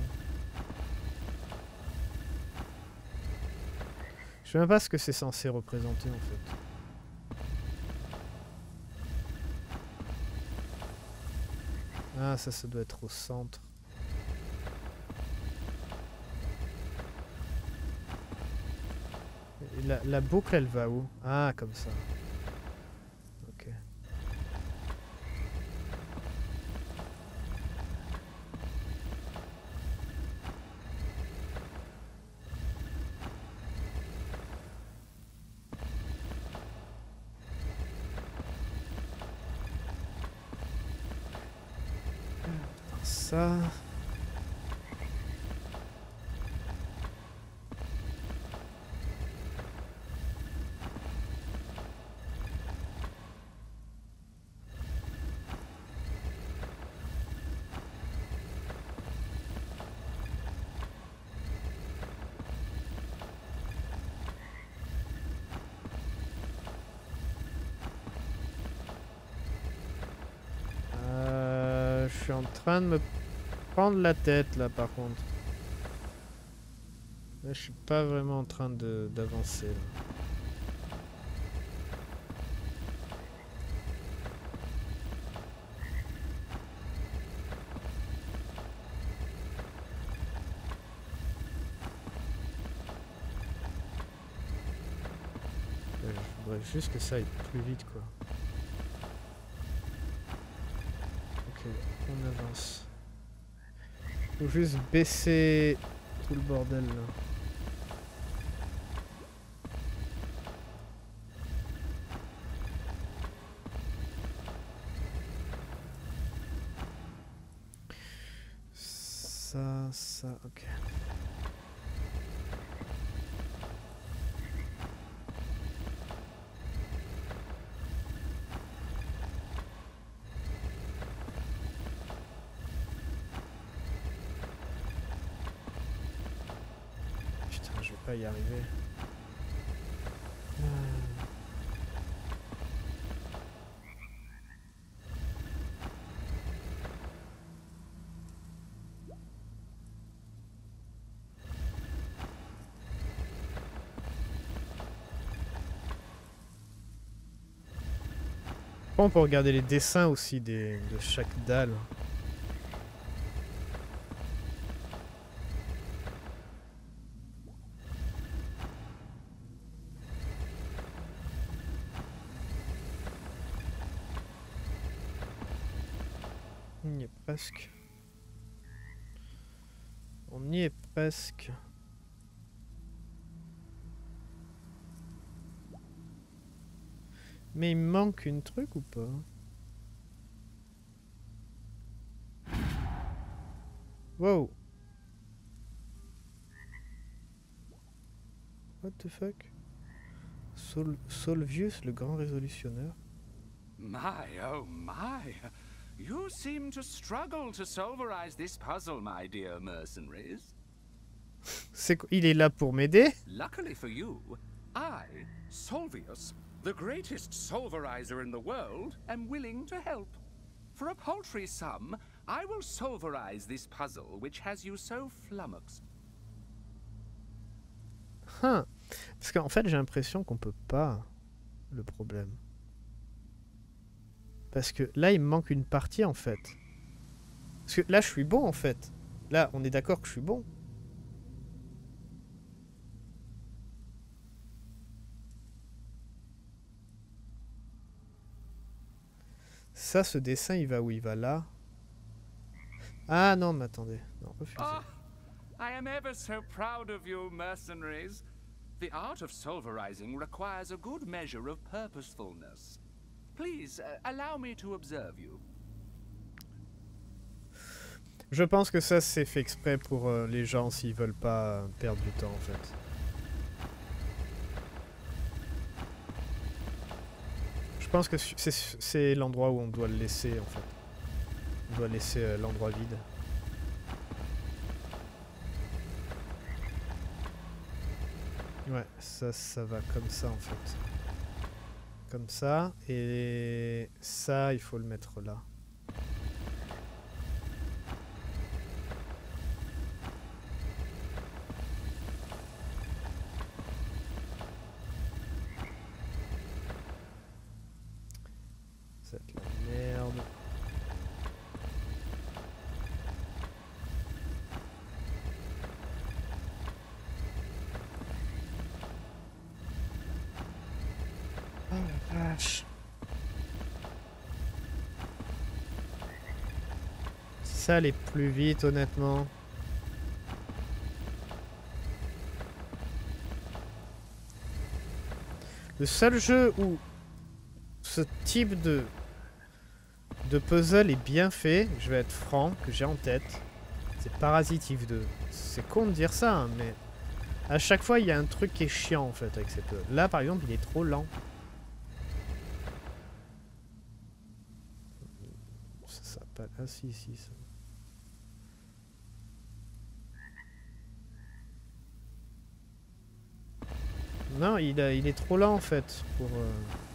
Je sais même pas ce que c'est censé représenter en fait. Ah, ça, ça doit être au centre. Et la, la boucle, elle va où? Ah, comme ça. Ok. Ça. Euh, je suis en train de me prendre la tête là par contre. Là, je suis pas vraiment en train de d'avancer. Je voudrais juste que ça aille plus vite quoi. Ok, on avance. Faut juste baisser tout le bordel là. Ça, ça, ok. Putain, je vais pas y arriver. Ah. On peut regarder les dessins aussi des, de chaque dalle. On y est presque. On y est presque. Mais il me manque une truc ou pas? Wow. What the fuck? Sol Solvius, le grand résolutionneur. My, oh my. You seem to struggle to solverize this puzzle, my dear mercenaries. C'est quoi? Il est là pour m'aider? Luckily for you, I, Solvius, the greatest solverizer in the world, am willing to help. For a paltry sum, I will solverize this puzzle which has you so flummoxed. Ah, parce qu'en fait, j'ai l'impression qu'on peut pas, le problème. Parce que là, il me manque une partie, en fait. Parce que là, je suis bon, en fait. Là, on est d'accord que je suis bon. Ça, ce dessin, il va où? Il va là. Ah non, mais attendez. Non, refusez. Ah, I am ever so proud of you, mercenaries. The art of solverizing requires a good measure of purposefulness. Please, uh, allow me to observe you. Je pense que ça, c'est fait exprès pour euh, les gens s'ils veulent pas euh, perdre du temps, en fait. Je pense que c'est l'endroit où on doit le laisser, en fait. On doit laisser euh, l'endroit vide. Ouais, ça, ça va comme ça, en fait. Comme ça. Et ça, il faut le mettre là. C'est de la merde. Oh la vache. Si ça allait plus vite, honnêtement. Le seul jeu où ce type de, de puzzle est bien fait, je vais être franc, que j'ai en tête, c'est Parasite Eve deux. C'est con de dire ça, hein, mais à chaque fois il y a un truc qui est chiant en fait avec ces puzzles. Là par exemple, il est trop lent. Ça, ça pas... Ah si, si, ça... Non, il, a, il est trop lent en fait pour... Euh...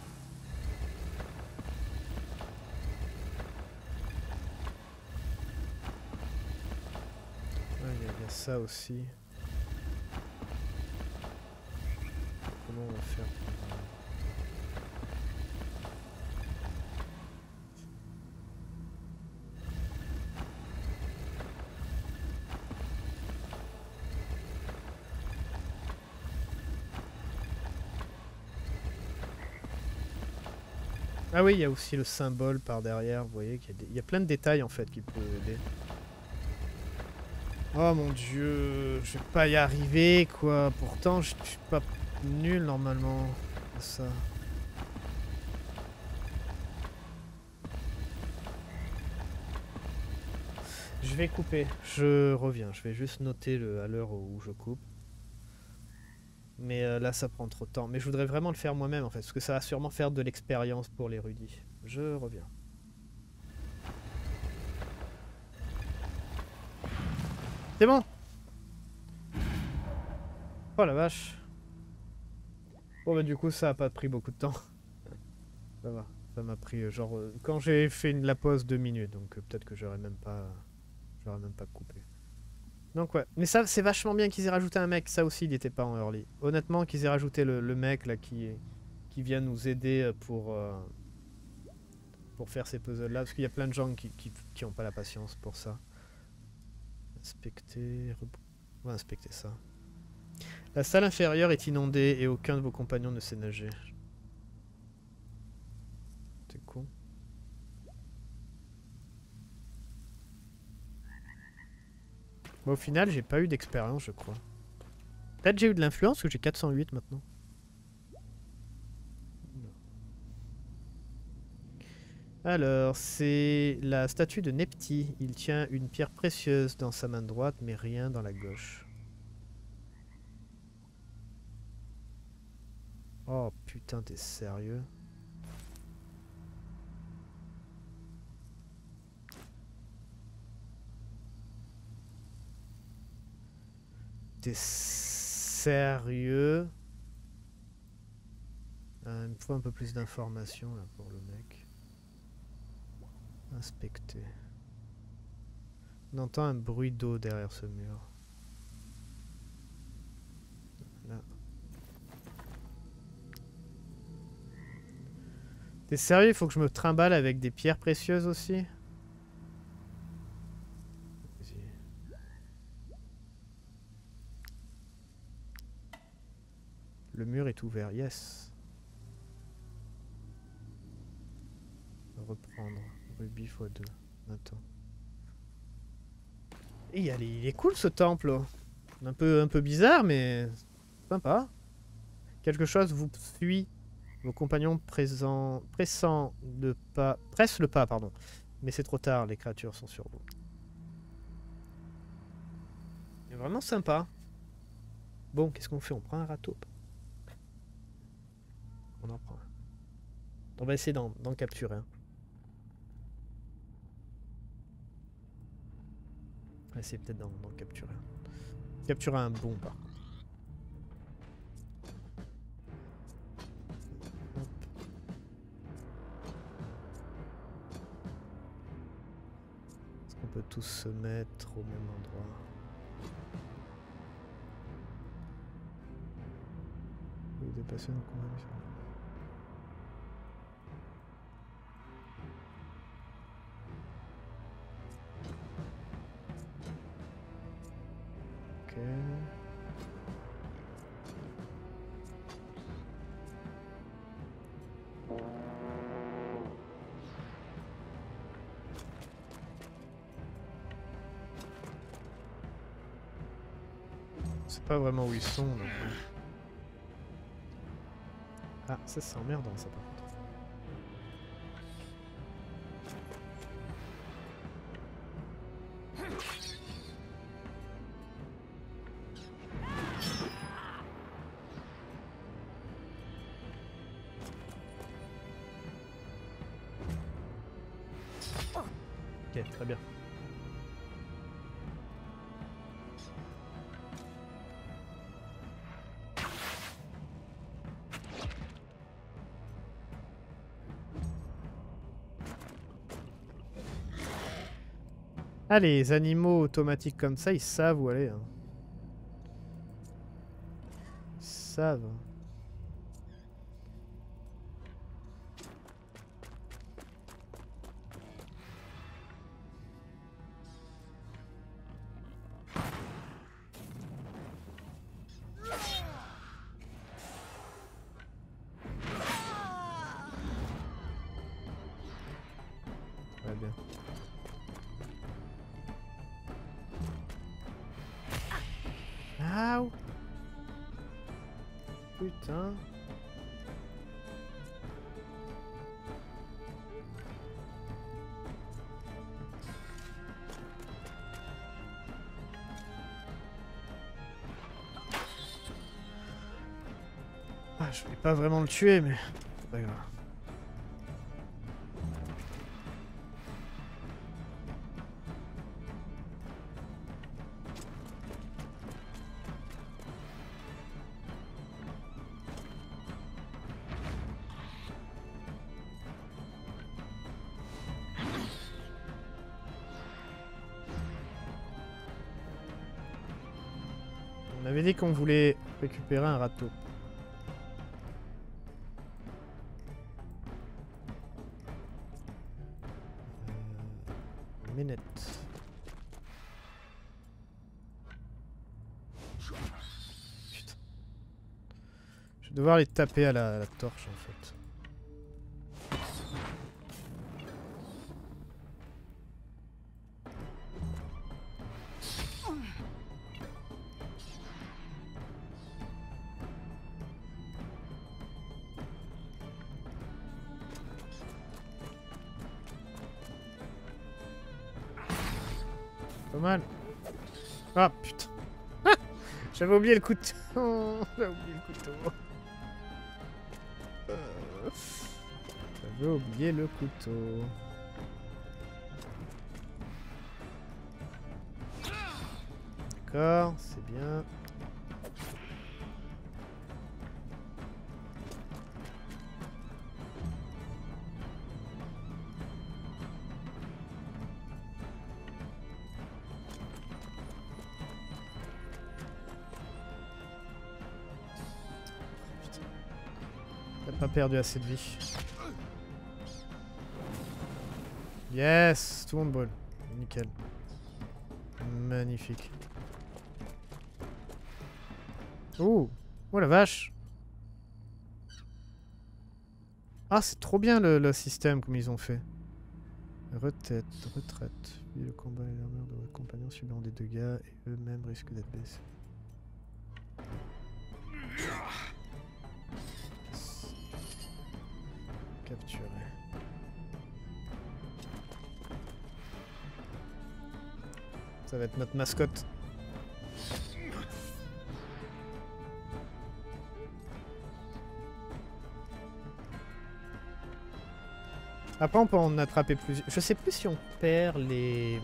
Ah, il y, a, il y a ça aussi. Comment on va faire pour... Ah oui, il y a aussi le symbole par derrière, vous voyez qu'il y a des... il y a plein de détails en fait qui peuvent aider. Oh mon dieu, je vais pas y arriver quoi, pourtant je suis pas nul normalement à ça. Je vais couper, je reviens, je vais juste noter le, à l'heure où je coupe. Mais euh, là, ça prend trop de temps. Mais je voudrais vraiment le faire moi-même, en fait. Parce que ça va sûrement faire de l'expérience pour l'érudit. Je reviens. C'est bon. Oh la vache. Bon, bah du coup, ça a pas pris beaucoup de temps. Ça va. Ça m'a pris, euh, genre... Euh, quand j'ai fait une, la pause, deux minutes. Donc euh, peut-être que j'aurais même pas... J'aurais même pas coupé. Donc ouais, mais ça c'est vachement bien qu'ils aient rajouté un mec, ça aussi il n'était pas en early. Honnêtement qu'ils aient rajouté le, le mec là qui, qui vient nous aider pour, euh, pour faire ces puzzles là, parce qu'il y a plein de gens qui, qui, qui ont pas la patience pour ça. Inspecter, on va inspecter ça. La salle inférieure est inondée et aucun de vos compagnons ne sait nager. C'est con. Bon, au final, j'ai pas eu d'expérience, je crois. Peut-être j'ai eu de l'influence, parce que j'ai quatre cent huit maintenant. Alors, c'est la statue de Nepti. Il tient une pierre précieuse dans sa main droite, mais rien dans la gauche. Oh putain, t'es sérieux? T'es sérieux? euh, Il me faut un peu plus d'informations là pour le mec. Inspecter. On entend un bruit d'eau derrière ce mur. Là. T'es sérieux? Il faut que je me trimballe avec des pierres précieuses aussi? Vas-y. Le mur est ouvert, yes. Reprendre. Rubis fois deux. Attends. Et il, il est cool ce temple. Là. Un peu, un peu bizarre, mais sympa. Quelque chose vous suit. Vos compagnons présents, pressant le pas, pressent le pas, pardon. Mais c'est trop tard, les créatures sont sur vous. C'est vraiment sympa. Bon, qu'est-ce qu'on fait? On prend un râteau. On en prend un. On va essayer d'en capturer un. On va essayer peut-être d'en capturer un. Capturer un bon, par contre. Est-ce qu'on peut tous se mettre au même endroit? Vous dépassez nos convictions. Ok. C'est pas vraiment où ils sont. Donc... Ah, ça c'est emmerdant ça par contre. Ok, très bien. Ah, les animaux automatiques comme ça, ils savent où aller. Hein. Ils savent. Très bien. Aouh. Putain. Ah, je vais pas vraiment le tuer, mais c'est pas grave. On avait dit qu'on voulait récupérer un râteau. Euh, minute. Putain. Je vais devoir les taper à la, à la torche en fait. Pas mal. Ah putain. Ah, j'avais oublié le couteau. J'avais oublié le couteau. Euh, J'avais oublié le couteau. D'accord, c'est bien. Pas perdu assez de vie. Yes, tout le monde brûle. Nickel. Magnifique. Oh, oh la vache. Ah, c'est trop bien le, le système comme ils ont fait. Retraite, retraite. Puis le combat et l'armure de vos compagnons subiront des dégâts et eux-mêmes risquent d'être blessés. Capturé. Ça va être notre mascotte. Après on peut en attraper plusieurs. Je sais plus si on perd les...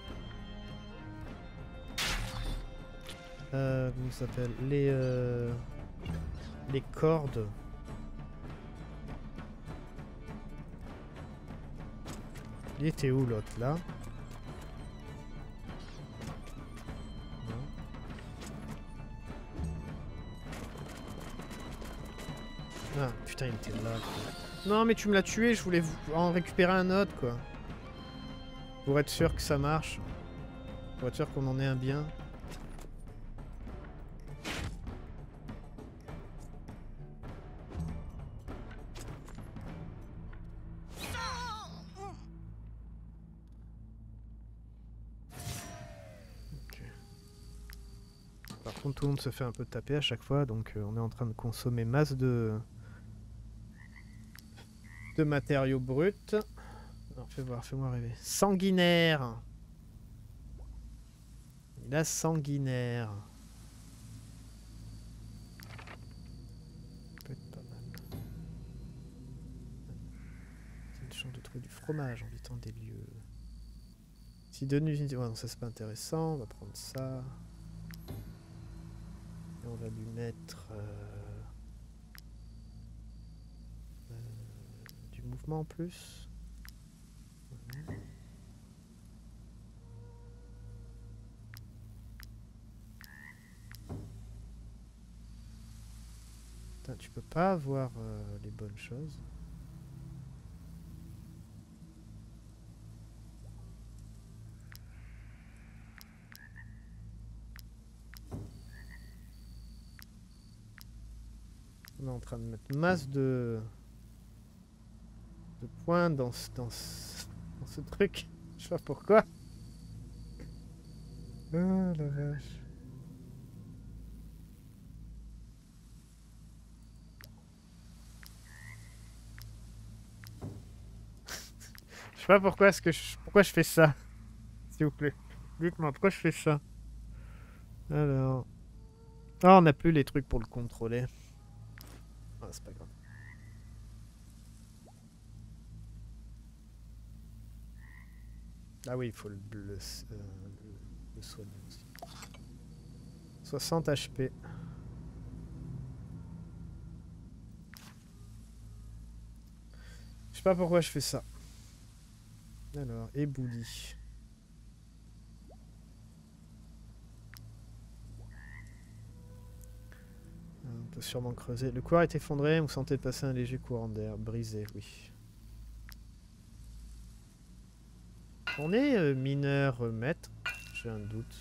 Euh, comment ça s'appelle? Les... Euh... Les cordes. Il était où l'autre là? Non. Ah putain il était là quoi. Non mais tu me l'as tué, je voulais en récupérer un autre quoi. Pour être sûr que ça marche. Pour être sûr qu'on en ait un bien. Par contre tout le monde se fait un peu taper à chaque fois, donc euh, on est en train de consommer masse de... de matériaux bruts. Alors fais voir, fais-moi rêver. Sanguinaire. Il a sanguinaire. Ça peut être pas mal. C'est une chance de trouver du fromage en habitant des lieux. Si deux unités... Ouais, non, ça c'est pas intéressant, on va prendre ça. Et on va lui mettre... Euh... Euh... du mouvement en plus. Voilà. Putain, tu peux pas avoir euh, les bonnes choses. On est en train de mettre masse de, de points dans ce, dans ce, dans ce truc. Je sais pas pourquoi. Oh la vache. Je sais pas pourquoi est-ce que je, pourquoi je fais ça. S'il vous plaît. Dites-moi pourquoi je fais ça. Alors. Ah, on n'a plus les trucs pour le contrôler. Ah, c'est pas grave. Ah oui, il faut le, le, euh, le, le soigner aussi. soixante H P. Je sais pas pourquoi je fais ça. Alors, ébouli. On peut sûrement creuser. Le couloir est effondré, vous sentez passer un léger courant d'air. Brisé, oui. On est euh, mineur euh, maître. J'ai un doute.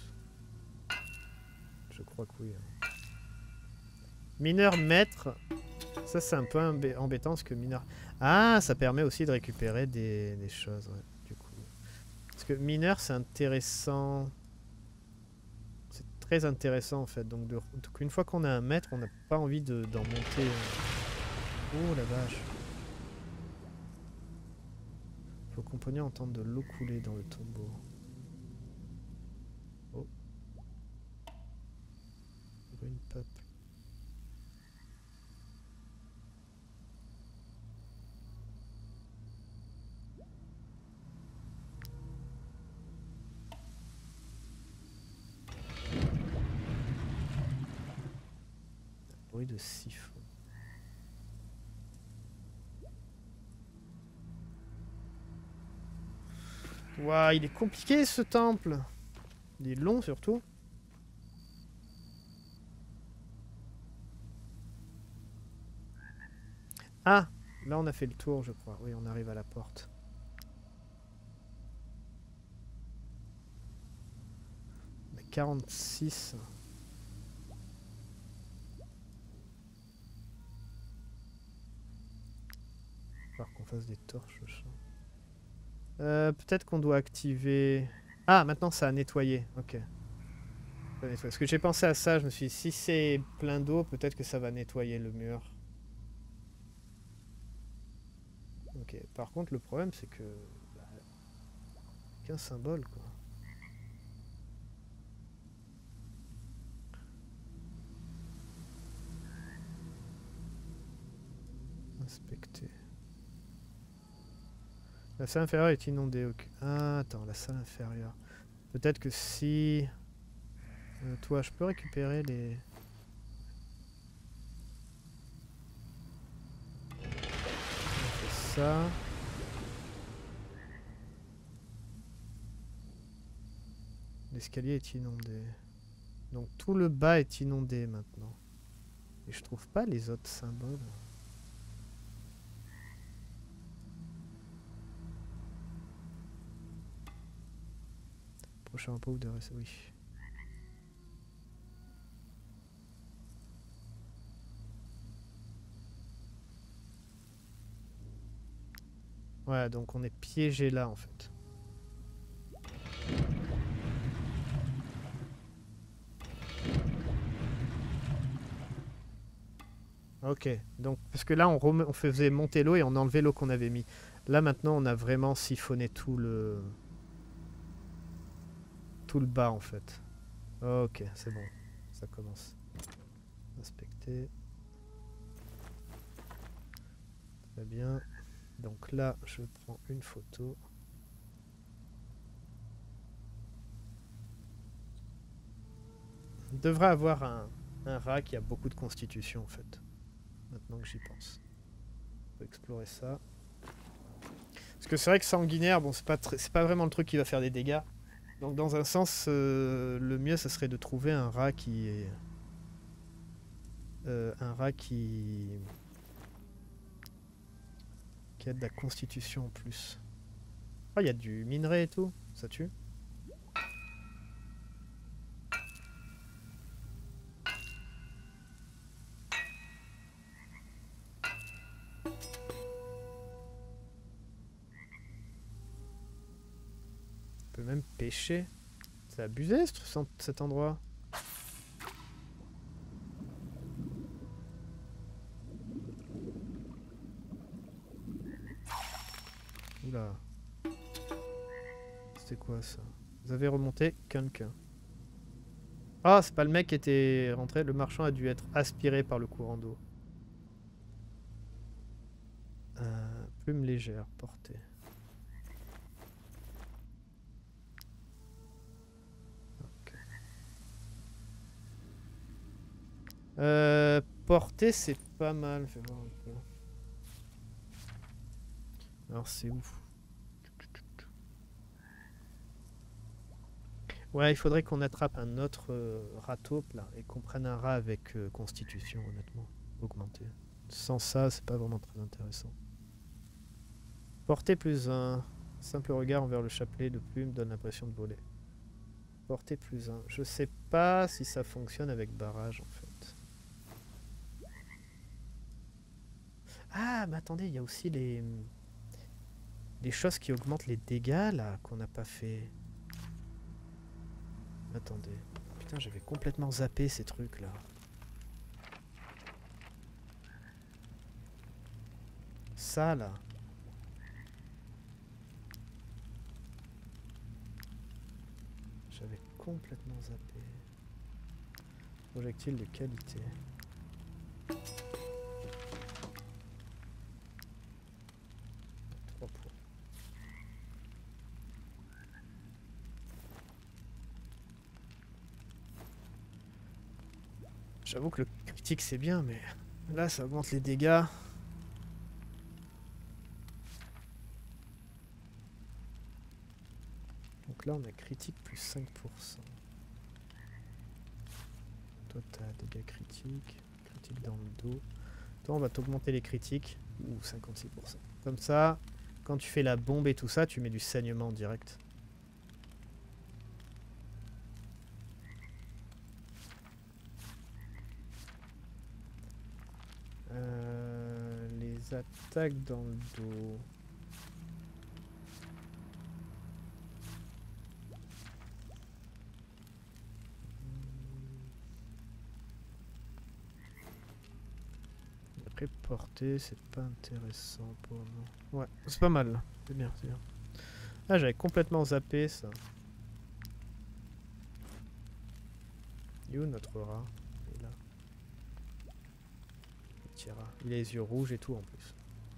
Je crois que oui. Hein. Mineur maître. Ça c'est un peu embê embêtant parce que mineur... Ah, ça permet aussi de récupérer des, des choses. Ouais, du coup. Parce que mineur c'est intéressant. C'est très intéressant en fait. Donc, de... Donc une fois qu'on a un maître, on n'a pas envie d'en de, monter. Oh la vache. Vos compagnons entendent de l'eau couler dans le tombeau. Oh. Ruine peuple. Bruit de siffle. Waouh, il est compliqué ce temple. Il est long surtout. Ah, là on a fait le tour je crois. Oui, on arrive à la porte. quarante-six. Il va falloir qu'on fasse des torches. Euh, Peut-être qu'on doit activer... Ah, maintenant ça a nettoyé. Ok. Ça nettoie. Parce que j'ai pensé à ça, je me suis dit, si c'est plein d'eau, peut-être que ça va nettoyer le mur. Ok. Par contre, le problème, c'est que... Bah, qu'un symbole, quoi. Inspecter. La salle inférieure est inondée. Okay. Ah, attends, la salle inférieure. Peut-être que si... Euh, toi, je peux récupérer les... On fait ça. L'escalier est inondé. Donc tout le bas est inondé maintenant. Et je trouve pas les autres symboles. Prochain repos de reste, oui. Ouais, donc on est piégé là en fait. Ok, donc parce que là on, on faisait monter l'eau et on enlevait l'eau qu'on avait mis. Là maintenant on a vraiment siphonné tout le... tout le bas en fait. Ok, c'est bon, ça commence. Inspecter. Très bien. Donc là, je prends une photo. On devrait avoir un, un rat qui a beaucoup de constitution en fait. Maintenant que j'y pense. On peut explorer ça. Parce que c'est vrai que sanguinaire, bon, c'est pas, c'est pas vraiment le truc qui va faire des dégâts. Donc dans un sens, euh, le mieux, ça serait de trouver un rat qui est... Euh, un rat qui... qui a de la constitution en plus. Ah, il y a du minerai et tout, ça tue. On peut même pêcher. C'est abusé ce, cet endroit. Oula. C'était quoi ça? Vous avez remonté quelqu'un. Ah, c'est pas le mec qui était rentré. Le marchand a dû être aspiré par le courant d'eau. Euh, plume légère, portée. Okay. Euh, portée, c'est pas mal. Fais voir un peu. Alors c'est où? Ouais, il faudrait qu'on attrape un autre euh, rat taupe là et qu'on prenne un rat avec euh, constitution, honnêtement, augmenté. Sans ça, c'est pas vraiment très intéressant. Portée plus un. Simple regard envers le chapelet de plume donne l'impression de voler. Portée plus un. Je sais pas si ça fonctionne avec barrage en fait. Ah, mais attendez, il y a aussi les... les choses qui augmentent les dégâts là qu'on n'a pas fait. Attendez. Putain, j'avais complètement zappé ces trucs là. Ça là. J'avais complètement zappé. Projectile de qualité. trois points. J'avoue que le critique c'est bien, mais là ça augmente les dégâts. Donc là on a critique plus cinq pour cent. Toi t'as dégâts critiques, critique dans le dos. Toi on va t'augmenter les critiques, ou cinquante-six pour cent. Comme ça, quand tu fais la bombe et tout ça, tu mets du saignement direct. Euh, les attaques dans le dos. Après portée, c'est pas intéressant pour nous. Ouais, c'est pas mal. C'est bien, c'est bien. Ah, j'avais complètement zappé ça. Il est où notre rat? Il est là. Petit rat. Il a les yeux rouges et tout en plus.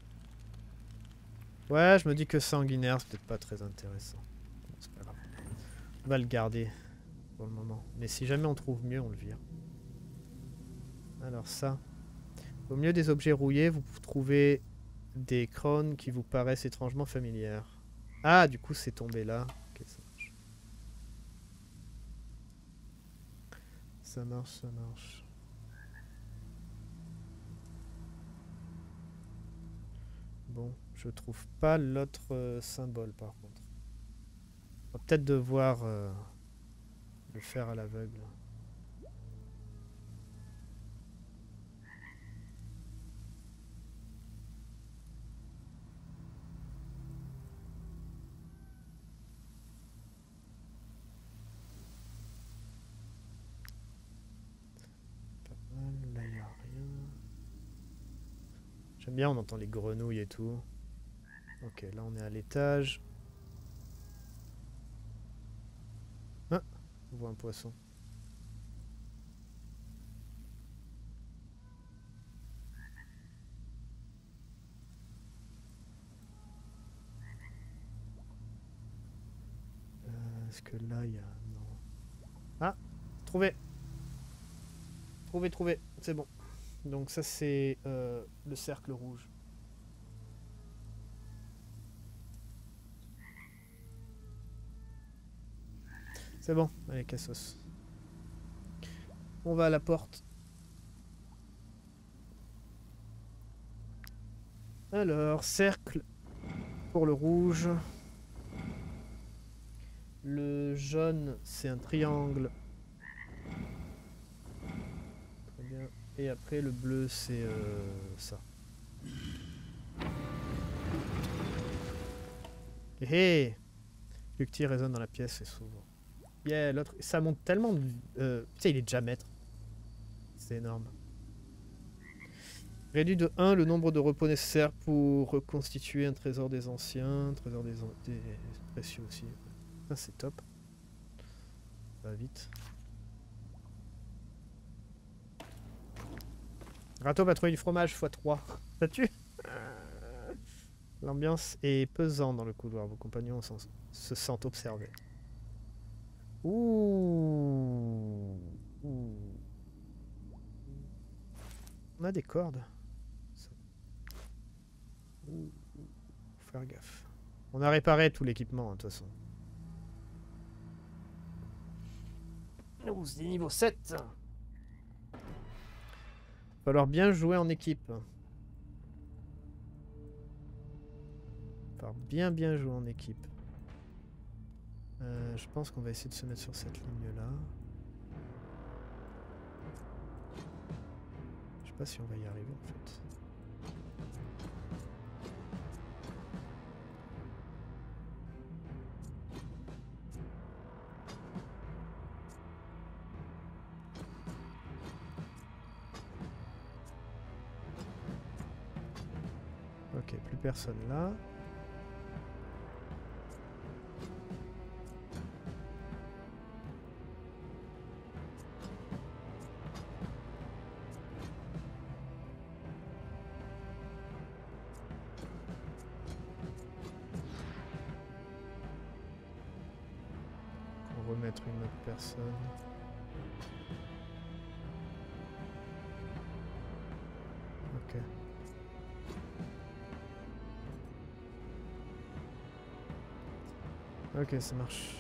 Ouais, je me dis que sanguinaire, c'est peut-être pas très intéressant. Bon, c'est pas grave. On va le garder pour le moment. Mais si jamais on trouve mieux, on le vire. Alors ça. Au milieu des objets rouillés, vous trouvez des crônes qui vous paraissent étrangement familières. Ah, du coup, c'est tombé là. Ok, ça marche. Ça marche, ça marche. Bon, je trouve pas l'autre euh, symbole par contre. On va peut-être devoir euh, le faire à l'aveugle. Là, il n'y a rien. J'aime bien, on entend les grenouilles et tout. Ok, là on est à l'étage. Ah, on voit un poisson. Euh, Est-ce que là il y a... Non. Ah, trouvé. Trouvé, trouvé. C'est bon. Donc ça c'est euh, le cercle rouge. C'est bon, allez, cassos. On va à la porte. Alors, cercle pour le rouge. Le jaune, c'est un triangle. Très bien. Et après, le bleu, c'est euh, ça. Hé hé! Lucti résonne dans la pièce et s'ouvre. Yeah, l'autre, ça monte tellement de... Euh, tu sais, il est déjà maître. C'est énorme. Réduit de un le nombre de repos nécessaires pour reconstituer un trésor des anciens. Trésor des, an... des précieux aussi. Ah, c'est top. Ça va vite. Râteau patrouille du fromage fois trois. Ça tue. L'ambiance est pesante dans le couloir. Vos compagnons se sentent observés. Ouh. Ouh. On a des cordes. Ouh. Faut faire gaffe. On a réparé tout l'équipement, de toute façon. Oh, c'est niveau sept. Il va falloir bien jouer en équipe. Il va falloir bien bien jouer en équipe. Euh, je pense qu'on va essayer de se mettre sur cette ligne-là. Je sais pas si on va y arriver en fait. Ok, plus personne là. Remettre une autre personne. Ok. Ok, ça marche.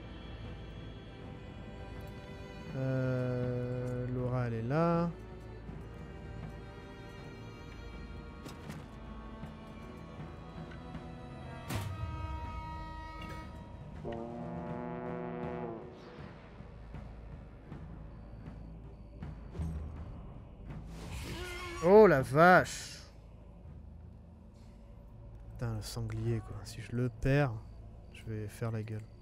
Euh, Laura, elle est là. Oh la vache. Putain, le sanglier quoi. Si je le perds, je vais faire la gueule.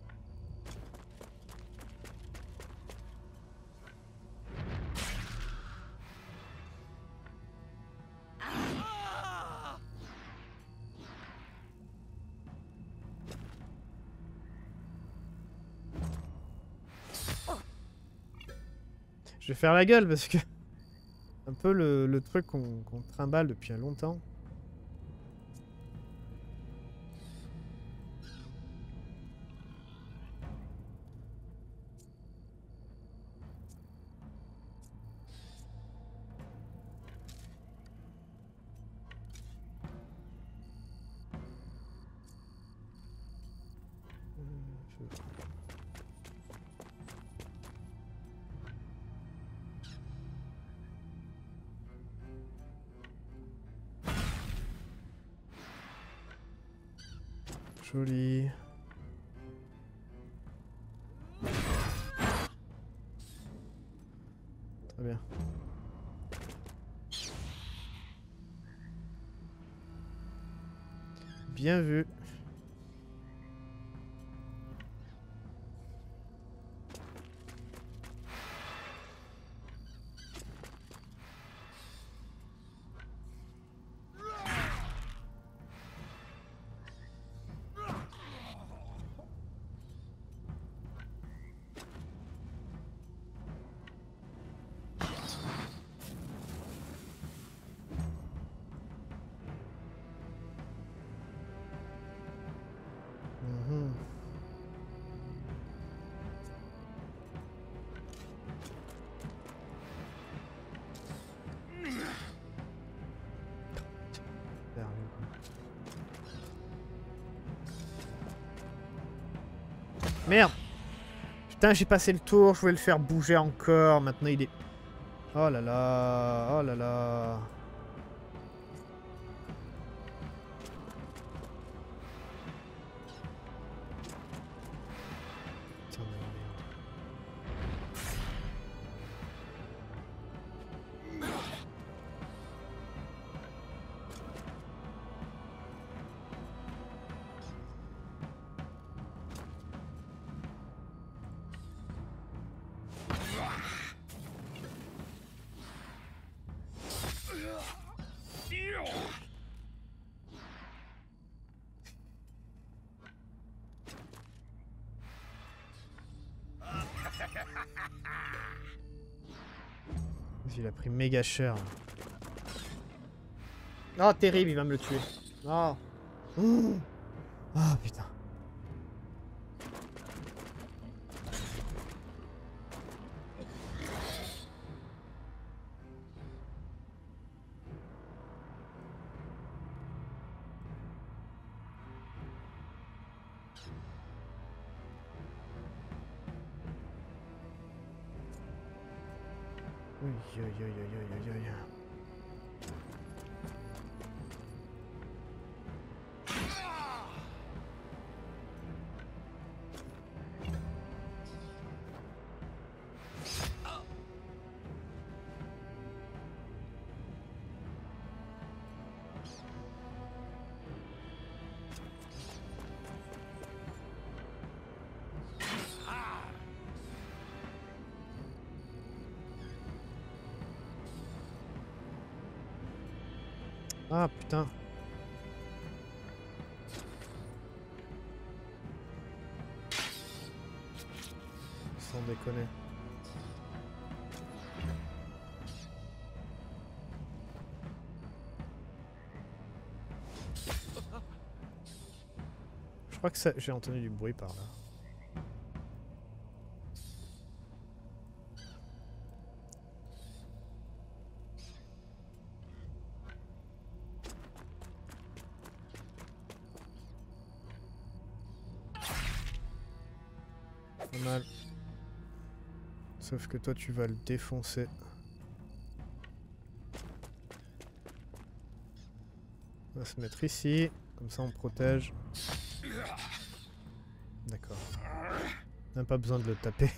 Je vais faire la gueule parce que un peu le, le truc qu'on qu'on trimballe depuis longtemps. Joli. Très bien. Bien vu. Mhm. Merde. Putain, j'ai passé le tour, je voulais le faire bouger encore. Maintenant il est... Oh là là, oh là là. Putain de merde. Il a pris méga cher. Oh, terrible, il va me le tuer. Oh. Oh, oh putain. Aïe aïe aïe aïe aïe aïe aïe. Ah putain. Sans déconner. Je crois que ça... j'ai entendu du bruit par là. Pas mal. Sauf que toi tu vas le défoncer. On va se mettre ici, comme ça on protège. D'accord. Même pas besoin de le taper.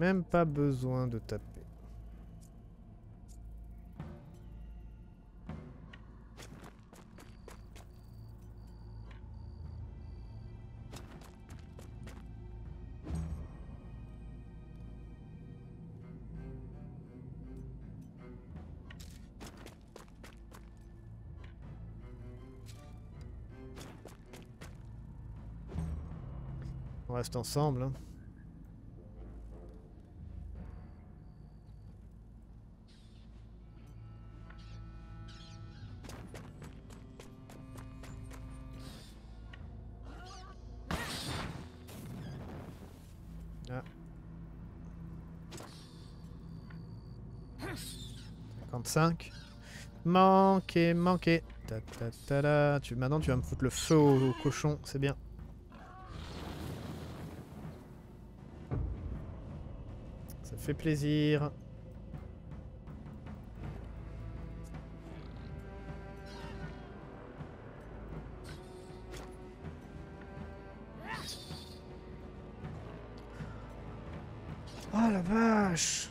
même pas besoin de taper. On reste ensemble, hein. Ah. cinquante-cinq. Manqué, manqué. Ta ta ta ta. Tu, maintenant tu vas me foutre le feu au, au cochon, c'est bien. Ça fait plaisir. Oh la vache!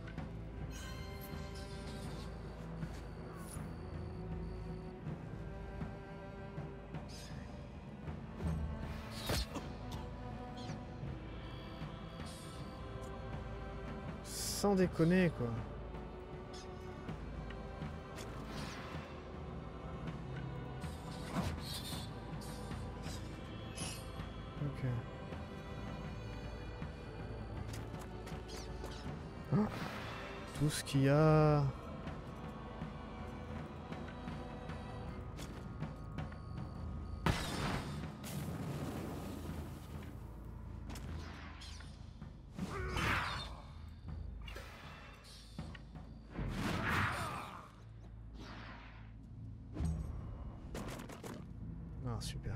Sans déconner quoi. Ok. Oh, tout ce qu'il y a. Ah, super.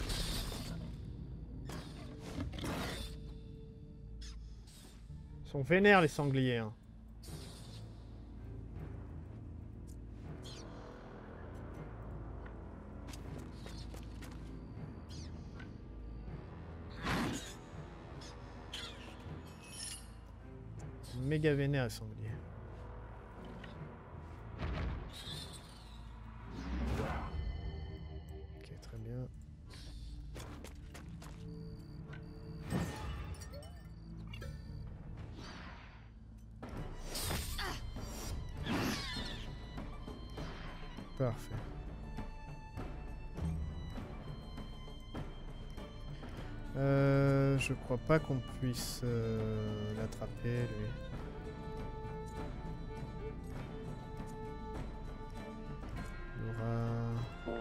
Ils sont vénères les sangliers. Hein. Méga vénères les sangliers. Parfait. Euh, je crois pas qu'on puisse euh, l'attraper lui. Laura.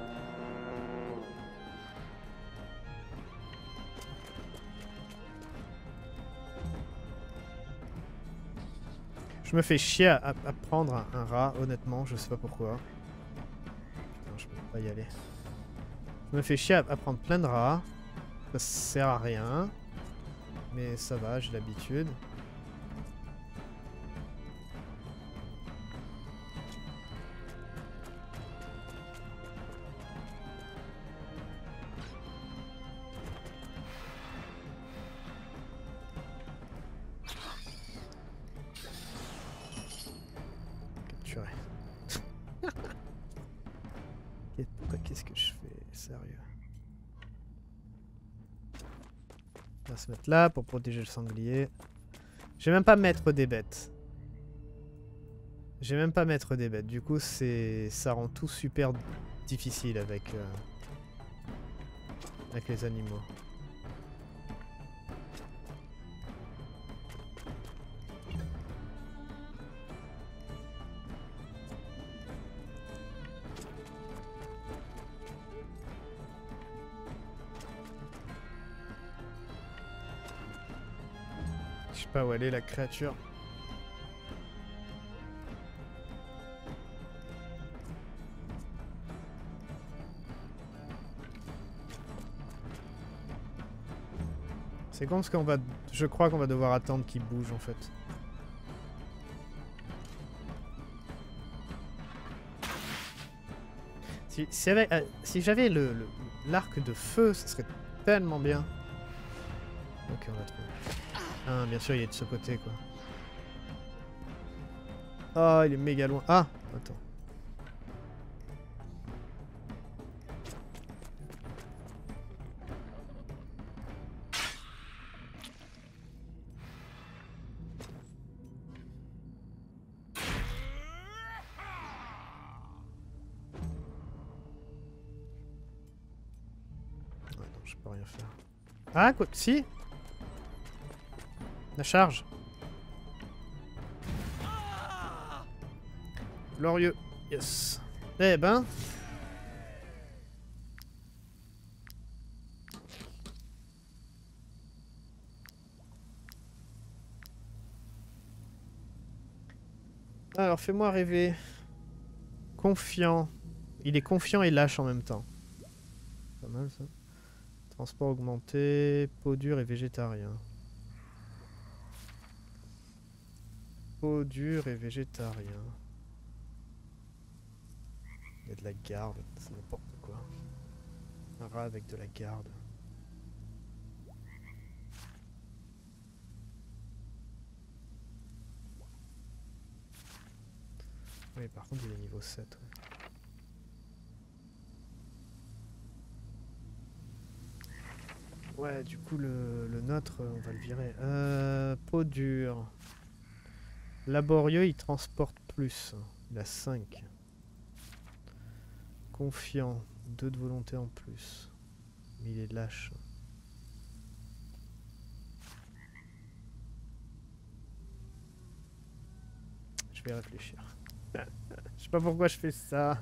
Je me fais chier à, à prendre un, un rat, honnêtement, je sais pas pourquoi. Je peux pas y aller. Je me fais chier à, à prendre plein de rats. Ça sert à rien. Mais ça va, j'ai l'habitude. Capturé. Qu'est-ce que je fais? Sérieux. On va se mettre là pour protéger le sanglier. Je vais même pas mettre des bêtes. Je vais même pas mettre des bêtes. Du coup, c'est, ça rend tout super difficile avec, euh, avec les animaux. Je sais pas où elle est la créature. C'est con parce qu'on va... Je crois qu'on va devoir attendre qu'il bouge en fait. Si, si j'avais euh, si j'avais le, le, l'arc de feu, ce serait tellement bien. Ok, on l'a trouvé. Ah, bien sûr, il est de ce côté, quoi. Ah, il est méga loin. Ah, attends. Ouais, non, je peux rien faire. Ah, quoi? Si? La charge. Glorieux. Yes. Eh ben. Alors, fais-moi rêver. Confiant. Il est confiant et lâche en même temps. Pas mal ça. Transport augmenté. Peau dure et végétarien. Peau dure et végétarien. Il y a de la garde, c'est n'importe quoi. Un rat avec de la garde. Oui, par contre, il est niveau sept. Ouais, ouais du coup, le, le nôtre, on va le virer. Euh, peau dure. Laborieux, il transporte plus. Il a cinq. Confiant, deux de volonté en plus. Mais il est lâche. Je vais réfléchir. Je sais pas pourquoi je fais ça.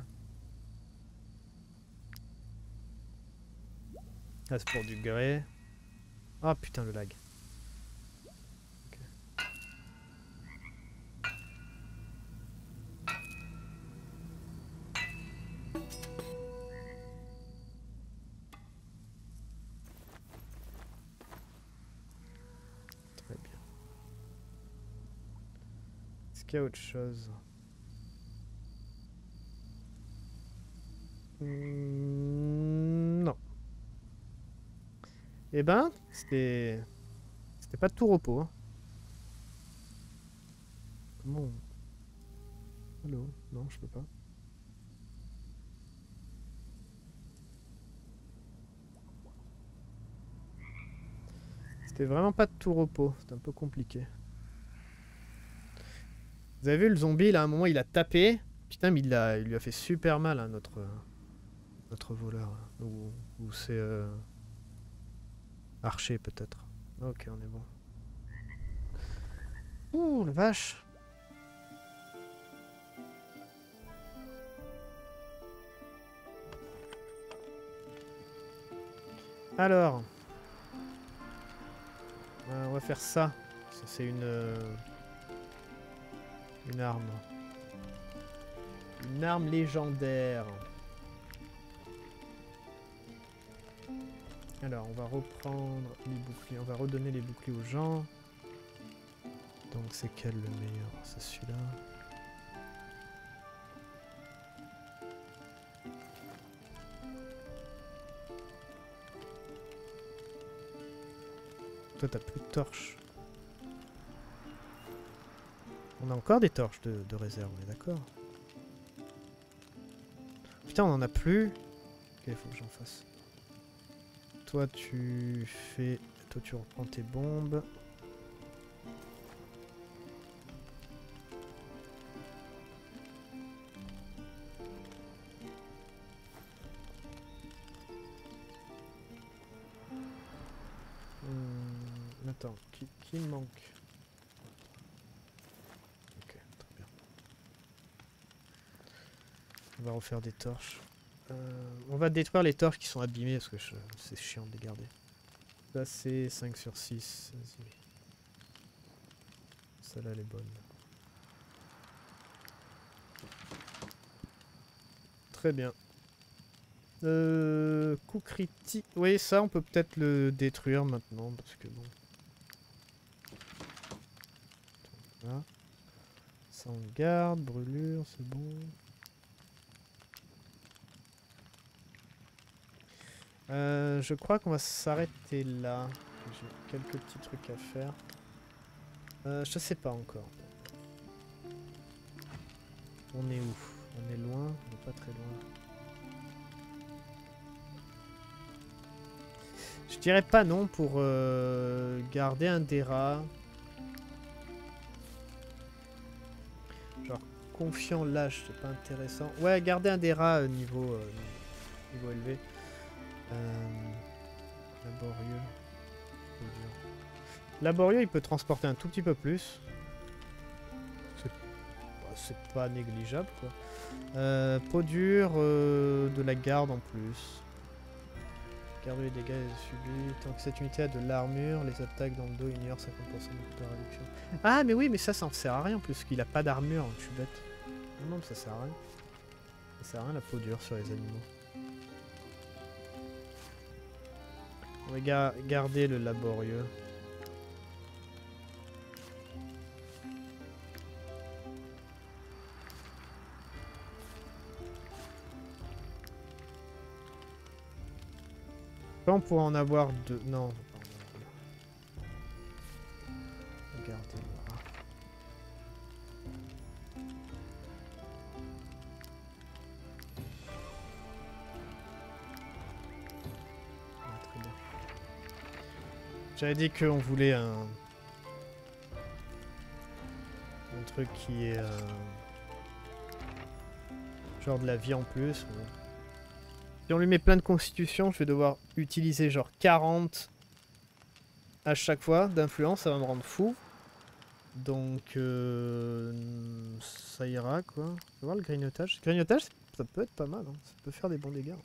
Ah, c'est pour du grès. Ah putain, le lag. Okay. Très bien. Est-ce qu'il y a autre chose? Mmh, non. Eh ben, c'était... C'était pas de tout repos. Hein. Comment on... Allô? Non, je peux pas. C'était vraiment pas de tout repos. C'était un peu compliqué. Vous avez vu le zombie, là, à un moment, il a tapé. Putain, mais il, a, il lui a fait super mal, hein, notre... Notre voleur. Ou, ou c'est... Euh... Archer, peut-être. Ok, on est bon. Ouh, la vache! Alors... Euh, on va faire ça. Ça, c'est une... Euh... Une arme. Une arme légendaire. Alors, on va reprendre les boucliers. On va redonner les boucliers aux gens. Donc, c'est quel le meilleur? C'est celui-là. Toi, t'as plus de torches. On a encore des torches de, de réserve, on est d'accord? Putain, on en a plus. Ok, il faut que j'en fasse. Toi, tu fais... Toi, tu reprends tes bombes. Hum, attends, qui, qui me manque? Ok, très bien. On va refaire des torches. Euh, on va détruire les torches qui sont abîmées parce que c'est chiant de les garder. Là c'est cinq sur six. Celle-là elle est bonne. Très bien. Euh, coup critique. Oui, ça on peut peut-être le détruire maintenant parce que bon. Voilà. Ça on garde. Brûlure, c'est bon. Euh, je crois qu'on va s'arrêter là. J'ai quelques petits trucs à faire. Euh, je sais pas encore. On est où? On est loin, on est pas très loin. Je dirais pas non pour euh, garder un des rats. Genre confiant, lâche, c'est pas intéressant. Ouais, garder un des rats euh, niveau, euh, niveau élevé. Euh, laborieux. Laborieux, il peut transporter un tout petit peu plus. C'est bah, pas négligeable, quoi. Euh, peau dure, euh, de la garde en plus. Garde les dégâts subis. Tant que cette unité a de l'armure, les attaques dans le dos ignorent cinquante pour cent de réduction. Ah, mais oui, mais ça, ça ne sert à rien, puisqu'il a pas d'armure. Je suis bête. Non, non, ça sert à rien. Ça sert à rien la peau dure sur les animaux. On va ga garder le laborieux. On pourrait en avoir deux. Non. Regardez le rat. Ah, très bien. J'avais dit qu'on voulait un... un truc qui est... Euh... genre de la vie en plus. Bon. Si on lui met plein de constitution, je vais devoir utiliser genre quarante à chaque fois d'influence, ça va me rendre fou. Donc euh, ça ira quoi. On va voir le grignotage. Le grignotage, ça peut être pas mal, hein. Ça peut faire des bons dégâts.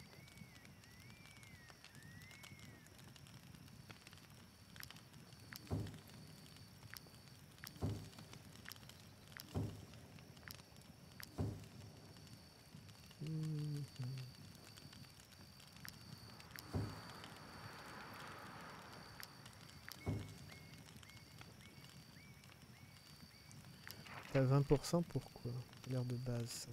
T'as vingt pour cent pourquoi? L'air de base. Ça.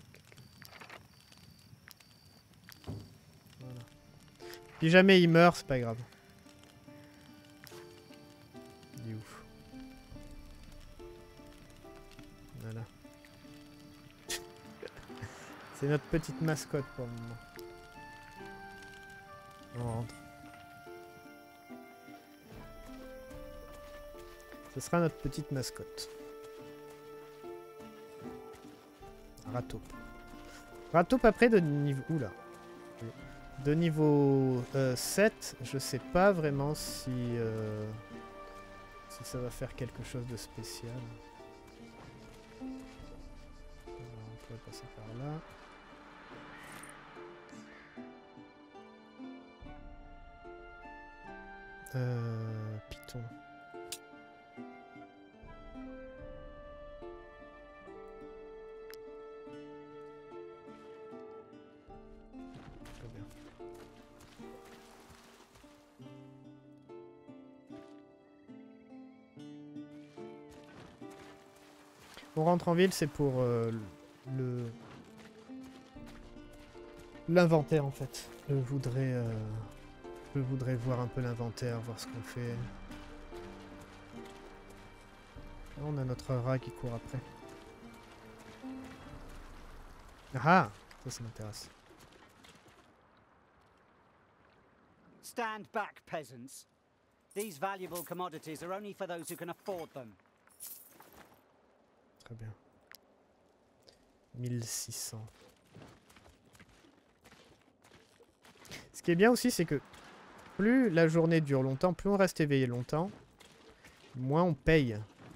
Voilà. Si jamais il meurt, c'est pas grave. Il est ouf. Voilà. C'est notre petite mascotte pour le moment. On rentre. Ce sera notre petite mascotte. Rataupe. Rataupe après de niveau... Oula. De niveau euh, sept, je sais pas vraiment si... Euh, si ça va faire quelque chose de spécial. Alors, on pourrait passer par là. Euh... Python. On rentre en ville, c'est pour euh, le l'inventaire en fait. Je voudrais, euh, je voudrais voir un peu l'inventaire, voir ce qu'on fait. Là, on a notre rat qui court après. Ah, ça, ça m'intéresse. Stand back, peasants. These valuable commodities are only for those who can afford them. Très bien. mille six cents. Ce qui est bien aussi, c'est que plus la journée dure longtemps, plus on reste éveillé longtemps, moins on paye.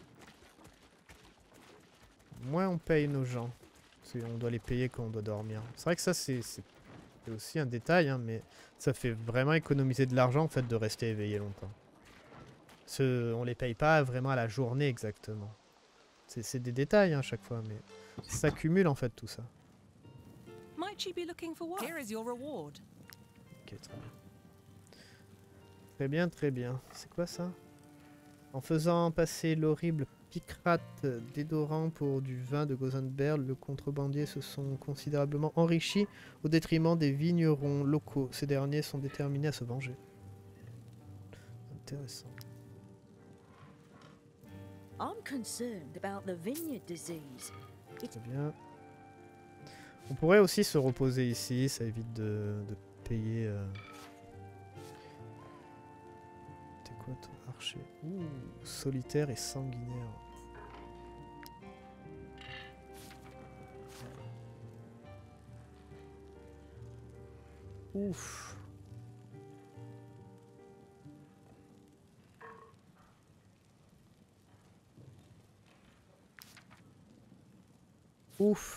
Moins on paye nos gens. Parce qu'on doit les payer quand on doit dormir. C'est vrai que ça, c'est aussi un détail, hein, mais ça fait vraiment économiser de l'argent en fait de rester éveillé longtemps. Ce, on les paye pas vraiment à la journée exactement. C'est des détails à hein, chaque fois, mais ça cumule en fait tout ça. Might you be looking for what? Here is your reward. Ok, très bien. Très bien, très bien. C'est quoi ça? En faisant passer l'horrible picrate déodorant pour du vin de Gosenberg, le contrebandier se sont considérablement enrichis au détriment des vignerons locaux. Ces derniers sont déterminés à se venger. Intéressant. I'm concerned about the vineyard disease. C'est bien. On pourrait aussi se reposer ici, ça évite de, de payer... Euh... T'es quoi toi? Archer. Ouh, solitaire et sanguinaire. Ouf. Ouf.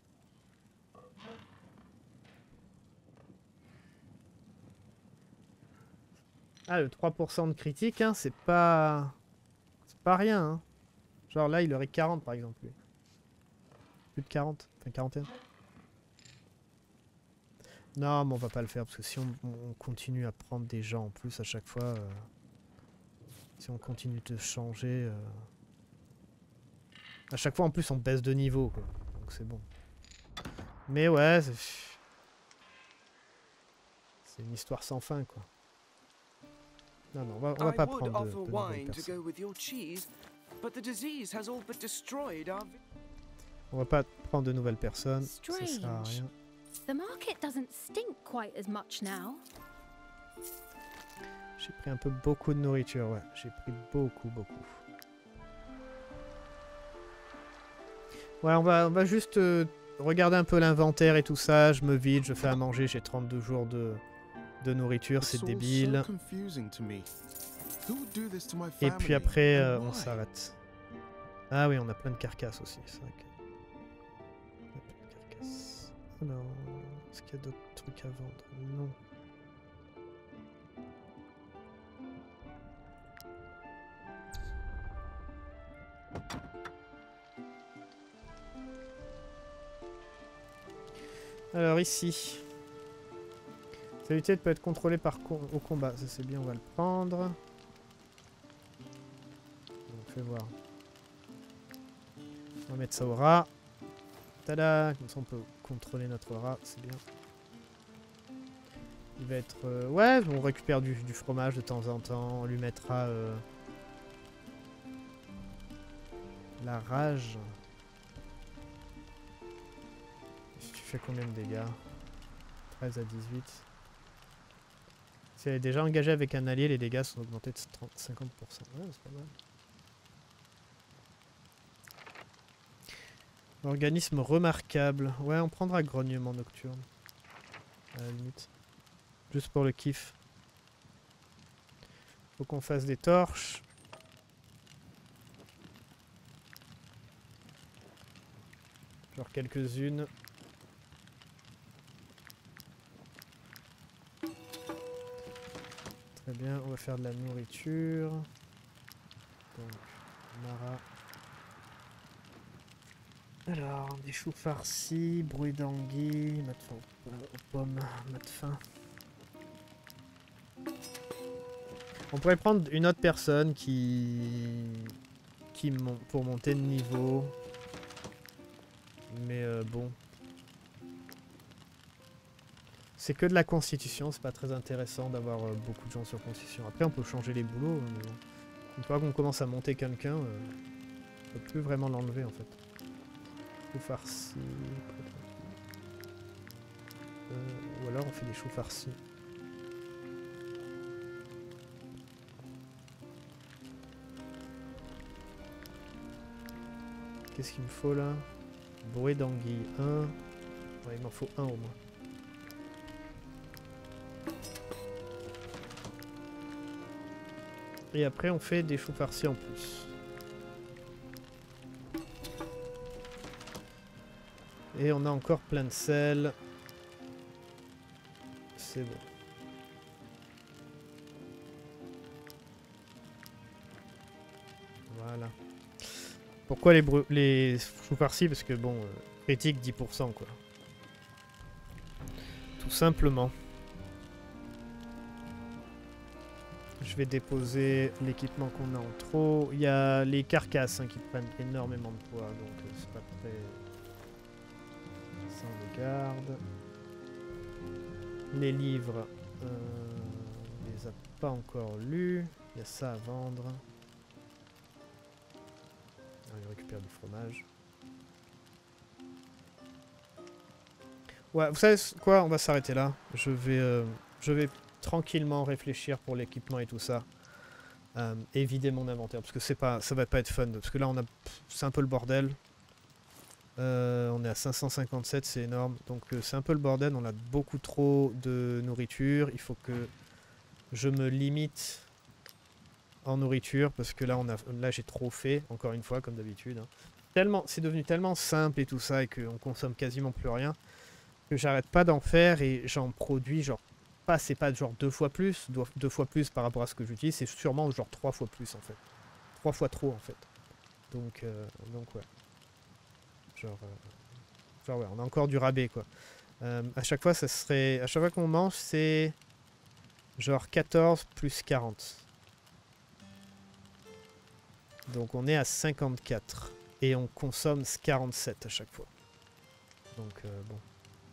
Ah, le trois pour cent de critique, hein, c'est pas... C'est pas rien, hein. Genre là, il aurait quarante par exemple, lui. Plus de quarante, enfin quarante et un. Non, mais on va pas le faire, parce que si on, on continue à prendre des gens en plus à chaque fois... Euh, si on continue de changer... Euh, à chaque fois, en plus, on baisse de niveau, quoi. Donc c'est bon. Mais ouais, c'est... C'est une histoire sans fin, quoi. Non, non, on va, on va pas prendre de, de nouvelles personnes. On va pas prendre de nouvelles personnes, ça sert à rien. The market doesn't stink quite as much now. J'ai pris un peu beaucoup de nourriture, ouais. J'ai pris beaucoup, beaucoup. Ouais, on va, on va juste euh, regarder un peu l'inventaire et tout ça. Je me vide, je fais à manger, j'ai trente-deux jours de... de nourriture, c'est débile. Et puis après, euh, on s'arrête. Ah oui, on a plein de carcasses aussi, c'est vrai que... On a plein de carcasses. Alors, est-ce qu'il y a d'autres trucs à vendre? Non. Alors ici... L'unité peut être contrôlée par com au combat, ça c'est bien, on va le prendre. On fait voir. On va mettre ça au rat. Tada, comme ça on peut contrôler notre rat, c'est bien. Il va être... Euh, ouais, on récupère du, du fromage de temps en temps, on lui mettra... Euh, la rage. Tu fais combien de dégâts? treize à dix-huit. Si elle est déjà engagée avec un allié, les dégâts sont augmentés de cinquante pour cent. Ouais, c'est pas mal. Organisme remarquable. Ouais, on prendra grognement nocturne. À la limite. Juste pour le kiff. Faut qu'on fasse des torches. Genre quelques-unes. Très bien, on va faire de la nourriture. Donc, Mara. Alors, des choux farcis, bruit d'anguille, mat de faim aux pommes, mat de faim. On pourrait prendre une autre personne qui... qui mon... pour monter de niveau. Mais euh, bon. C'est que de la constitution, c'est pas très intéressant d'avoir euh, beaucoup de gens sur constitution. Après, on peut changer les boulots. Mais bon. Une fois qu'on commence à monter quelqu'un, euh, on peut plus vraiment l'enlever en fait. Choux farcis. Euh, ou alors on fait des choux farcis. Qu'est-ce qu'il me faut là? Bruit d'anguille un. Ouais, il m'en faut un au moins. Et après on fait des choux farcis en plus. Et on a encore plein de sel. C'est bon. Voilà. Pourquoi les, les choux farcis? Parce que bon, euh, critique dix pour cent quoi. Tout simplement. Je vais déposer l'équipement qu'on a en trop. Il y a les carcasses hein, qui prennent énormément de poids, donc euh, c'est pas très... Ça on le garde. Les livres, euh, on les a pas encore lus. Il y a ça à vendre. récupère du fromage. Ouais, vous savez quoi? On va s'arrêter là. Je vais, euh, je vais tranquillement réfléchir pour l'équipement et tout ça. Euh, et vider mon inventaire. Parce que c'est pas, ça va pas être fun. Parce que là, on a, c'est un peu le bordel. Euh, on est à cinq cent cinquante-sept, c'est énorme. Donc euh, c'est un peu le bordel. On a beaucoup trop de nourriture. Il faut que je me limite en nourriture. Parce que là, on a, là j'ai trop fait. Encore une fois, comme d'habitude. Hein. Tellement, c'est devenu tellement simple et tout ça. Et qu'on consomme quasiment plus rien. Que j'arrête pas d'en faire. Et j'en produis genre... Pas, c'est pas genre deux fois plus. Deux, deux fois plus par rapport à ce que j'utilise. C'est sûrement genre trois fois plus en fait. Trois fois trop en fait. Donc, euh, donc ouais. Genre, euh, genre ouais, on a encore du rabais quoi. Euh, à chaque fois, ça serait... À chaque fois qu'on mange, c'est... Genre quatorze plus quarante. Donc on est à cinquante-quatre. Et on consomme quarante-sept à chaque fois. Donc euh, bon.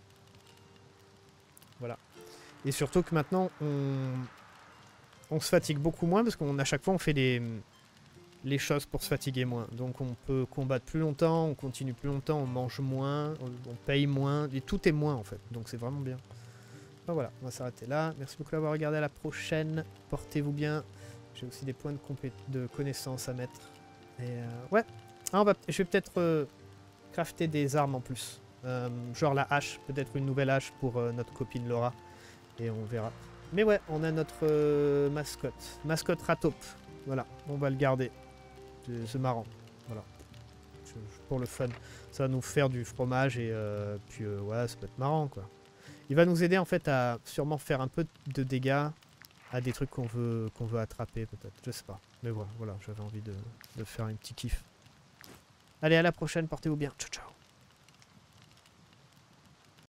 Voilà. Et surtout que maintenant, on... On se fatigue beaucoup moins parce qu'à chaque fois, on fait les... les choses pour se fatiguer moins. Donc on peut combattre plus longtemps, on continue plus longtemps, on mange moins, on, on paye moins, et tout est moins en fait. Donc c'est vraiment bien. Enfin, voilà, on va s'arrêter là. Merci beaucoup d'avoir regardé, à la prochaine. Portez-vous bien. J'ai aussi des points de, compé de connaissances à mettre. Et euh, ouais, ah, on va, je vais peut-être euh, crafter des armes en plus. Euh, genre la hache, peut-être une nouvelle hache pour euh, notre copine Laura. Et on verra. Mais ouais, on a notre euh, mascotte. Mascotte Rataupe. Voilà, on va le garder. C'est marrant, voilà. Je, je, pour le fun, ça va nous faire du fromage et euh, puis euh, ouais, ça peut être marrant quoi. Il va nous aider en fait à sûrement faire un peu de dégâts à des trucs qu'on veut qu'on veut attraper peut-être, je sais pas. Mais voilà, voilà, j'avais envie de, de faire un petit kiff. Allez, à la prochaine, portez-vous bien, ciao ciao.